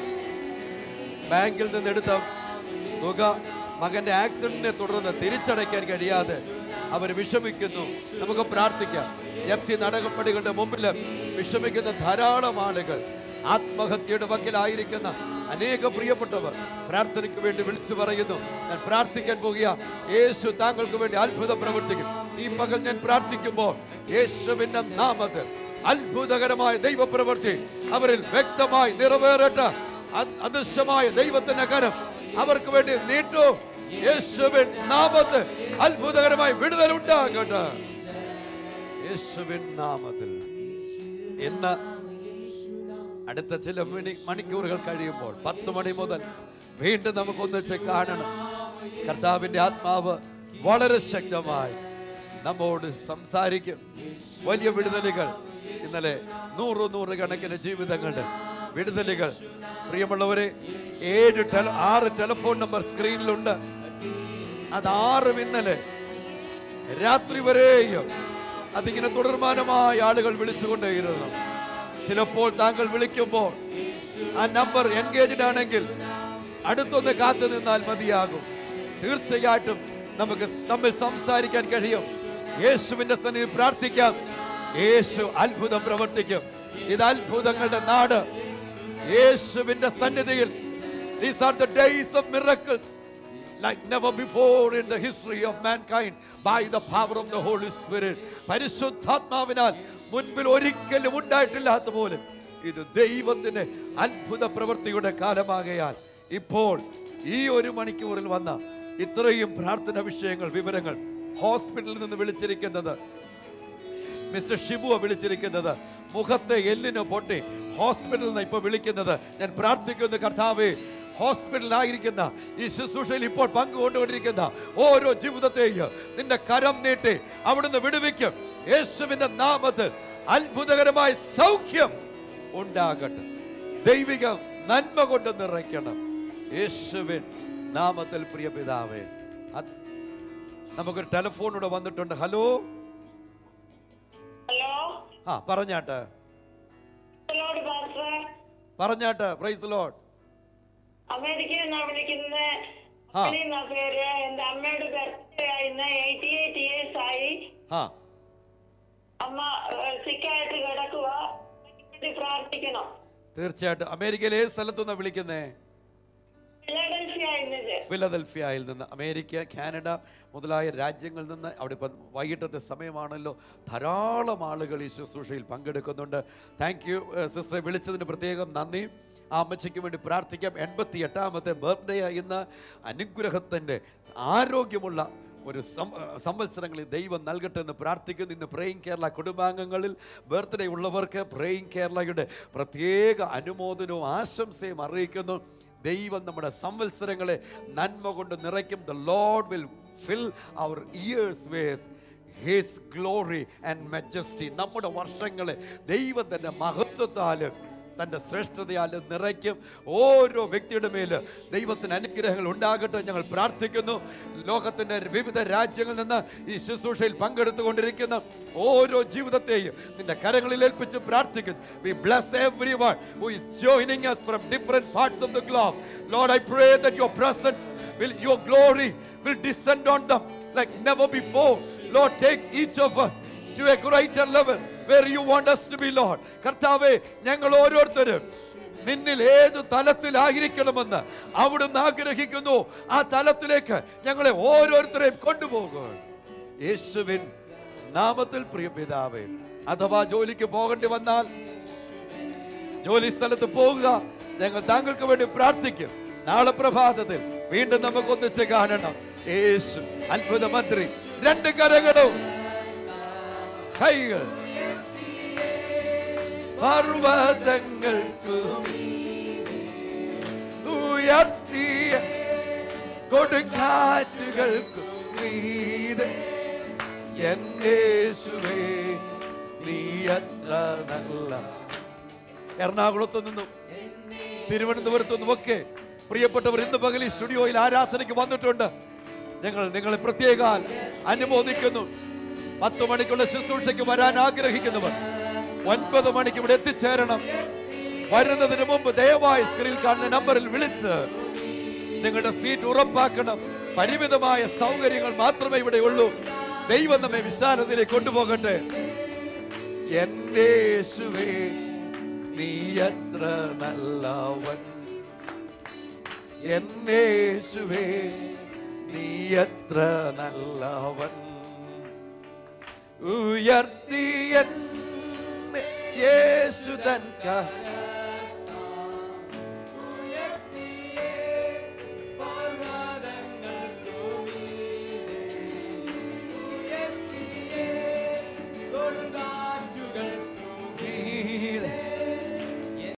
ബാങ്കിൽ നിന്നെടുത്ത തുക മകന്റെ ആക്സിഡന്റിനെ തുടർന്ന് തിരിച്ചടയ്ക്കാൻ കഴിയാതെ അവർ വിഷമിക്കുന്നു. നമുക്ക് പ്രാർത്ഥിക്കാം. ജപ്തി നടപടികളുടെ മുമ്പിൽ വിഷമിക്കുന്ന ധാരാളം ആളുകൾ, ആത്മഹത്യയുടെ വക്കിലായിരിക്കുന്ന അനേക പ്രിയപ്പെട്ടവർ പ്രാർത്ഥനയ്ക്ക് വേണ്ടി വിളിച്ചു പറയുന്നു. ഞാൻ പ്രാർത്ഥിക്കാൻ പോകുക. യേശു താങ്കൾക്ക് വേണ്ടി അത്ഭുതം പ്രവർത്തിക്കും. ഈ പകൽ ഞാൻ പ്രാർത്ഥിക്കുമ്പോൾ യേശുവിന്റെ നാമത്തിൽ അത്ഭുതകരമായ ദൈവപ്രവൃത്തി അവരിൽ വ്യക്തമായി നിറവേറട്ടെ. അദൃശ്യമായ ദൈവത്തിന്റെ കരം അവർക്ക് വേണ്ടി നീട്ടു. യേശുവിൻ നാമത്തിൽ അത്ഭുതകരമായി വിടുതൽ ഉണ്ടാകട്ടെ. യേശുവിൻ നാമത്തിൽ. ഇന്ന് അടുത്ത ചില മണിക്കൂറുകൾ കഴിയുമ്പോൾ 10 മണി മുതൽ വീണ്ടും നമുക്ക് ഒന്നിച്ച് കാണണം. കർത്താവിന്റെ ആത്മാവ് വളരെ ശക്തമായി നമ്മോട് സംസാരിക്കും. വലിയ വിടുതലുകൾ ഇന്നലെ 100 കണക്കിന് ജീവിതങ്ങളുടെ വിടുതലുകൾ. പ്രിയമുള്ളവരെ, 6 ടെലിഫോൺ നമ്പർ സ്ക്രീനിലുണ്ട്. അത് 6 ഇന്നലെ രാത്രി വരെയും അതിങ്ങനെ തുടർമാനമായ ആളുകൾ വിളിച്ചുകൊണ്ടേയിരുന്നു. ചിലപ്പോൾ താങ്കൾ വിളിക്കുമ്പോൾ ആ നമ്പർ എൻഗേജ്ഡ് ആണെങ്കിൽ അടുത്തൊന്ന് കാത്തു നിന്നാൽ മതിയാകും. തീർച്ചയായിട്ടും നമുക്ക് തമ്മിൽ സംസാരിക്കാൻ കഴിയും. യേശുവിന്റെ സന്നിധിയിൽ പ്രാർത്ഥിക്കാം. യേശു അത്ഭുതം പ്രവർത്തിക്കും. ഇത് അത്ഭുതങ്ങളുടെ നാട്. യേശുവിന്റെ സന്നിധിയിൽ These are the days of miracles. like never before in the history of mankind by the power of the Holy Spirit. പരിശുദ്ധാത്മാവിനാൽ മുൻപിൽ ഒരിക്കലും ഉണ്ടായിട്ടില്ലാത്ത പോലെ ഇത് ദൈവത്തിന്റെ അത്ഭുത പ്രവൃത്തിയുടെ കാലമാകയാൽ ഇപ്പോൾ ഈ 1 മണിക്കൂറിൽ വന്ന ഇത്രയും പ്രാർത്ഥന വിഷയങ്ങൾ, വിവരങ്ങൾ, ഹോസ്പിറ്റലിൽ നിന്ന് വിളിച്ചിരിക്കുന്നത് മിസ്റ്റർ ഷിബുവ വിളിച്ചിരിക്കുന്നത്, മുഖത്തെ എല്ലിന് പൊട്ടി ഹോസ്പിറ്റലിൽ നിന്ന് ഇപ്പോൾ വിളിക്കുന്നത്, ഞാൻ പ്രാർത്ഥിക്കുന്നു കർത്താവേ, ഹോസ്പിറ്റലിലായിരിക്കുന്ന ഈ ശുശ്രൂഷയിൽ ഇപ്പോൾ പങ്കുകൊണ്ടുകൊണ്ടിരിക്കുന്ന ഓരോ ജീവിതത്തെയും നിന്റെ കരം നീട്ടി അവിടുന്ന് വിടുവിക്കും. യേശുവിന്റെ നാമത്തിൽ അത്ഭുതകരമായ സൗഖ്യം ഉണ്ടാകട്ടെ. ദൈവിക നന്മ കൊണ്ട് നിറയ്ക്കണം യേശുവിൻ നാമത്തിൽ. പ്രിയ പിതാവേ, നമുക്കൊരു ടെലിഫോണിലൂടെ വന്നിട്ടുണ്ട്. ഹലോ, പറഞ്ഞാട്ടെ പറഞ്ഞാട്ടെ. Praise lord. അമേരിക്കയിൽ നിന്നാണ് വിളിക്കുന്നത്. പേര് എന്റെ അമ്മയുടെ ബർത്ത്ഡേ ആയിരുന്നു. 88 years ആയി. അമ്മ സിക്കായിട്ട് കിടക്കുക, പ്രാർത്ഥിക്കണം. തീർച്ചയായിട്ടും. അമേരിക്കയിൽ ഏത് സ്ഥലത്തുനിന്നാണ് വിളിക്കുന്നേ? ഫിലദൽഫിയയിൽ നിന്ന്. അമേരിക്ക, കാനഡ മുതലായ രാജ്യങ്ങളിൽ നിന്ന്. അവിടെ ഇപ്പം വൈകിട്ടത്തെ സമയമാണല്ലോ, ധാരാളം ആളുകൾ ഈ ശുശ്രൂഷയിൽ പങ്കെടുക്കുന്നുണ്ട്. താങ്ക് യു സിസ്റ്ററെ, വിളിച്ചതിന് പ്രത്യേകം നന്ദി. ആ അമ്മച്ചയ്ക്ക് വേണ്ടി പ്രാർത്ഥിക്കാം. 88ാമത്തെ ബർത്ത്ഡേ ഇന്ന്. അനുഗ്രഹത്തിൻ്റെ ആരോഗ്യമുള്ള ഒരു സംവത്സരങ്ങളിൽ ദൈവം നൽകട്ടെ എന്ന് പ്രാർത്ഥിക്കുന്നു. ഇന്ന് പ്രേയിങ് കേരള കുടുംബാംഗങ്ങളിൽ ബർത്ത്ഡേ ഉള്ളവർക്ക് പ്രേയിങ് കേരളയുടെ പ്രത്യേക അനുമോദനവും ആശംസയും അറിയിക്കുന്നു. ദൈവം നമ്മുടെ സംവത്സരങ്ങളെ നന്മ കൊണ്ട് നിറയ്ക്കും. The Lord will fill our years with His glory and majesty. നമ്മുടെ വർഷങ്ങളെ ദൈവം തന്റെ മഹത്വത്താൽ, തൻ്റെ ശ്രേഷ്ഠതയാൽ നിറയ്ക്കും. ഓരോ വ്യക്തിയുടെ മേൽ ദൈവത്തിന് അനുഗ്രഹങ്ങൾ ഉണ്ടാകട്ടെ ഞങ്ങൾ പ്രാർത്ഥിക്കുന്നു. ലോകത്തിൻ്റെ വിവിധ രാജ്യങ്ങളിൽ നിന്ന് ഈ ശുശ്രൂഷയിൽ പങ്കെടുത്തുകൊണ്ടിരിക്കുന്ന ഓരോ ജീവിതത്തെയും നിന്റെ കരങ്ങളിൽ ഏൽപ്പിച്ച് പ്രാർത്ഥിക്കുന്നു. We bless everyone who is joining us from different parts of the globe. Lord, I pray that your presence will, your glory will descend on them like never before. Lord, take each of us to a greater level where you want us to be, Lord. കർത്താവേ, ഞങ്ങൾ ഓരോരുത്തരും നിന്നിൽ ഏത് തലത്തിലായിരിക്കണമെന്ന് അവിടുന്ന് ആഗ്രഹിക്കുന്നു. ആ തലത്തിലേക്ക് ഞങ്ങളെ ഓരോരുത്തരെയും കൊണ്ടുപോകുക യേശുവിൻ നാമത്തിൽ. പ്രിയ പിതാവേ, അഥവാ ജോലിക്ക് പോകേണ്ടി വന്നാൽ ജോലി സ്ഥലത്ത് പോകുക. ഞങ്ങൾ താങ്കൾക്ക് വേണ്ടി പ്രാർത്ഥിക്കും. നാളെ പ്രഭാതത്തിൽ വീണ്ടും നമുക്ക് ഒന്നിച്ച് കാണണം. യേശു അത്ഭുത മന്ത്രി. 2 കരങ്ങളും കൈകൾ പർവ്വതങ്ങൾക്ക് ഉയർത്തിയ കൊടുങ്കാറ്റുകൾക്ക് മീതെ യേശുവേ നീ അത്ര നല്ല. എറണാകുളത്തു നിന്നും തിരുവനന്തപുരത്തു നിന്നുമൊക്കെ പ്രിയപ്പെട്ടവർ ഇന്ന് പകൽ ഈ സ്റ്റുഡിയോയിൽ ആരാധനയ്ക്ക് വന്നിട്ടുണ്ട്. ഞങ്ങൾ നിങ്ങളെ പ്രത്യേകം അനുമോദിക്കുന്നു. 10 മണിക്കുള്ള ശുശ്രൂഷയ്ക്ക് വരാൻ ആഗ്രഹിക്കുന്നവർ 9 മണിക്ക് ഇവിടെ എത്തിച്ചേരണം. വരുന്നതിന് മുമ്പ് ദയവായി സ്ക്രീനിൽ കാണുന്ന നമ്പറിൽ വിളിച്ച് നിങ്ങളുടെ സീറ്റ് ഉറപ്പാക്കണം. പരിമിതമായ സൗകര്യങ്ങൾ മാത്രമേ ഇവിടെ ഉള്ളൂ. ദൈവം നമ്മെ വിശാലതയിലേക്ക് കൊണ്ടുപോകട്ടെ. എന്റെ യേശുവേ നീ എത്ര നല്ലവൻ, എന്റെ യേശുവേ നീ എത്ര നല്ലവൻ. ഉയർത്തിയ യേശു തൻ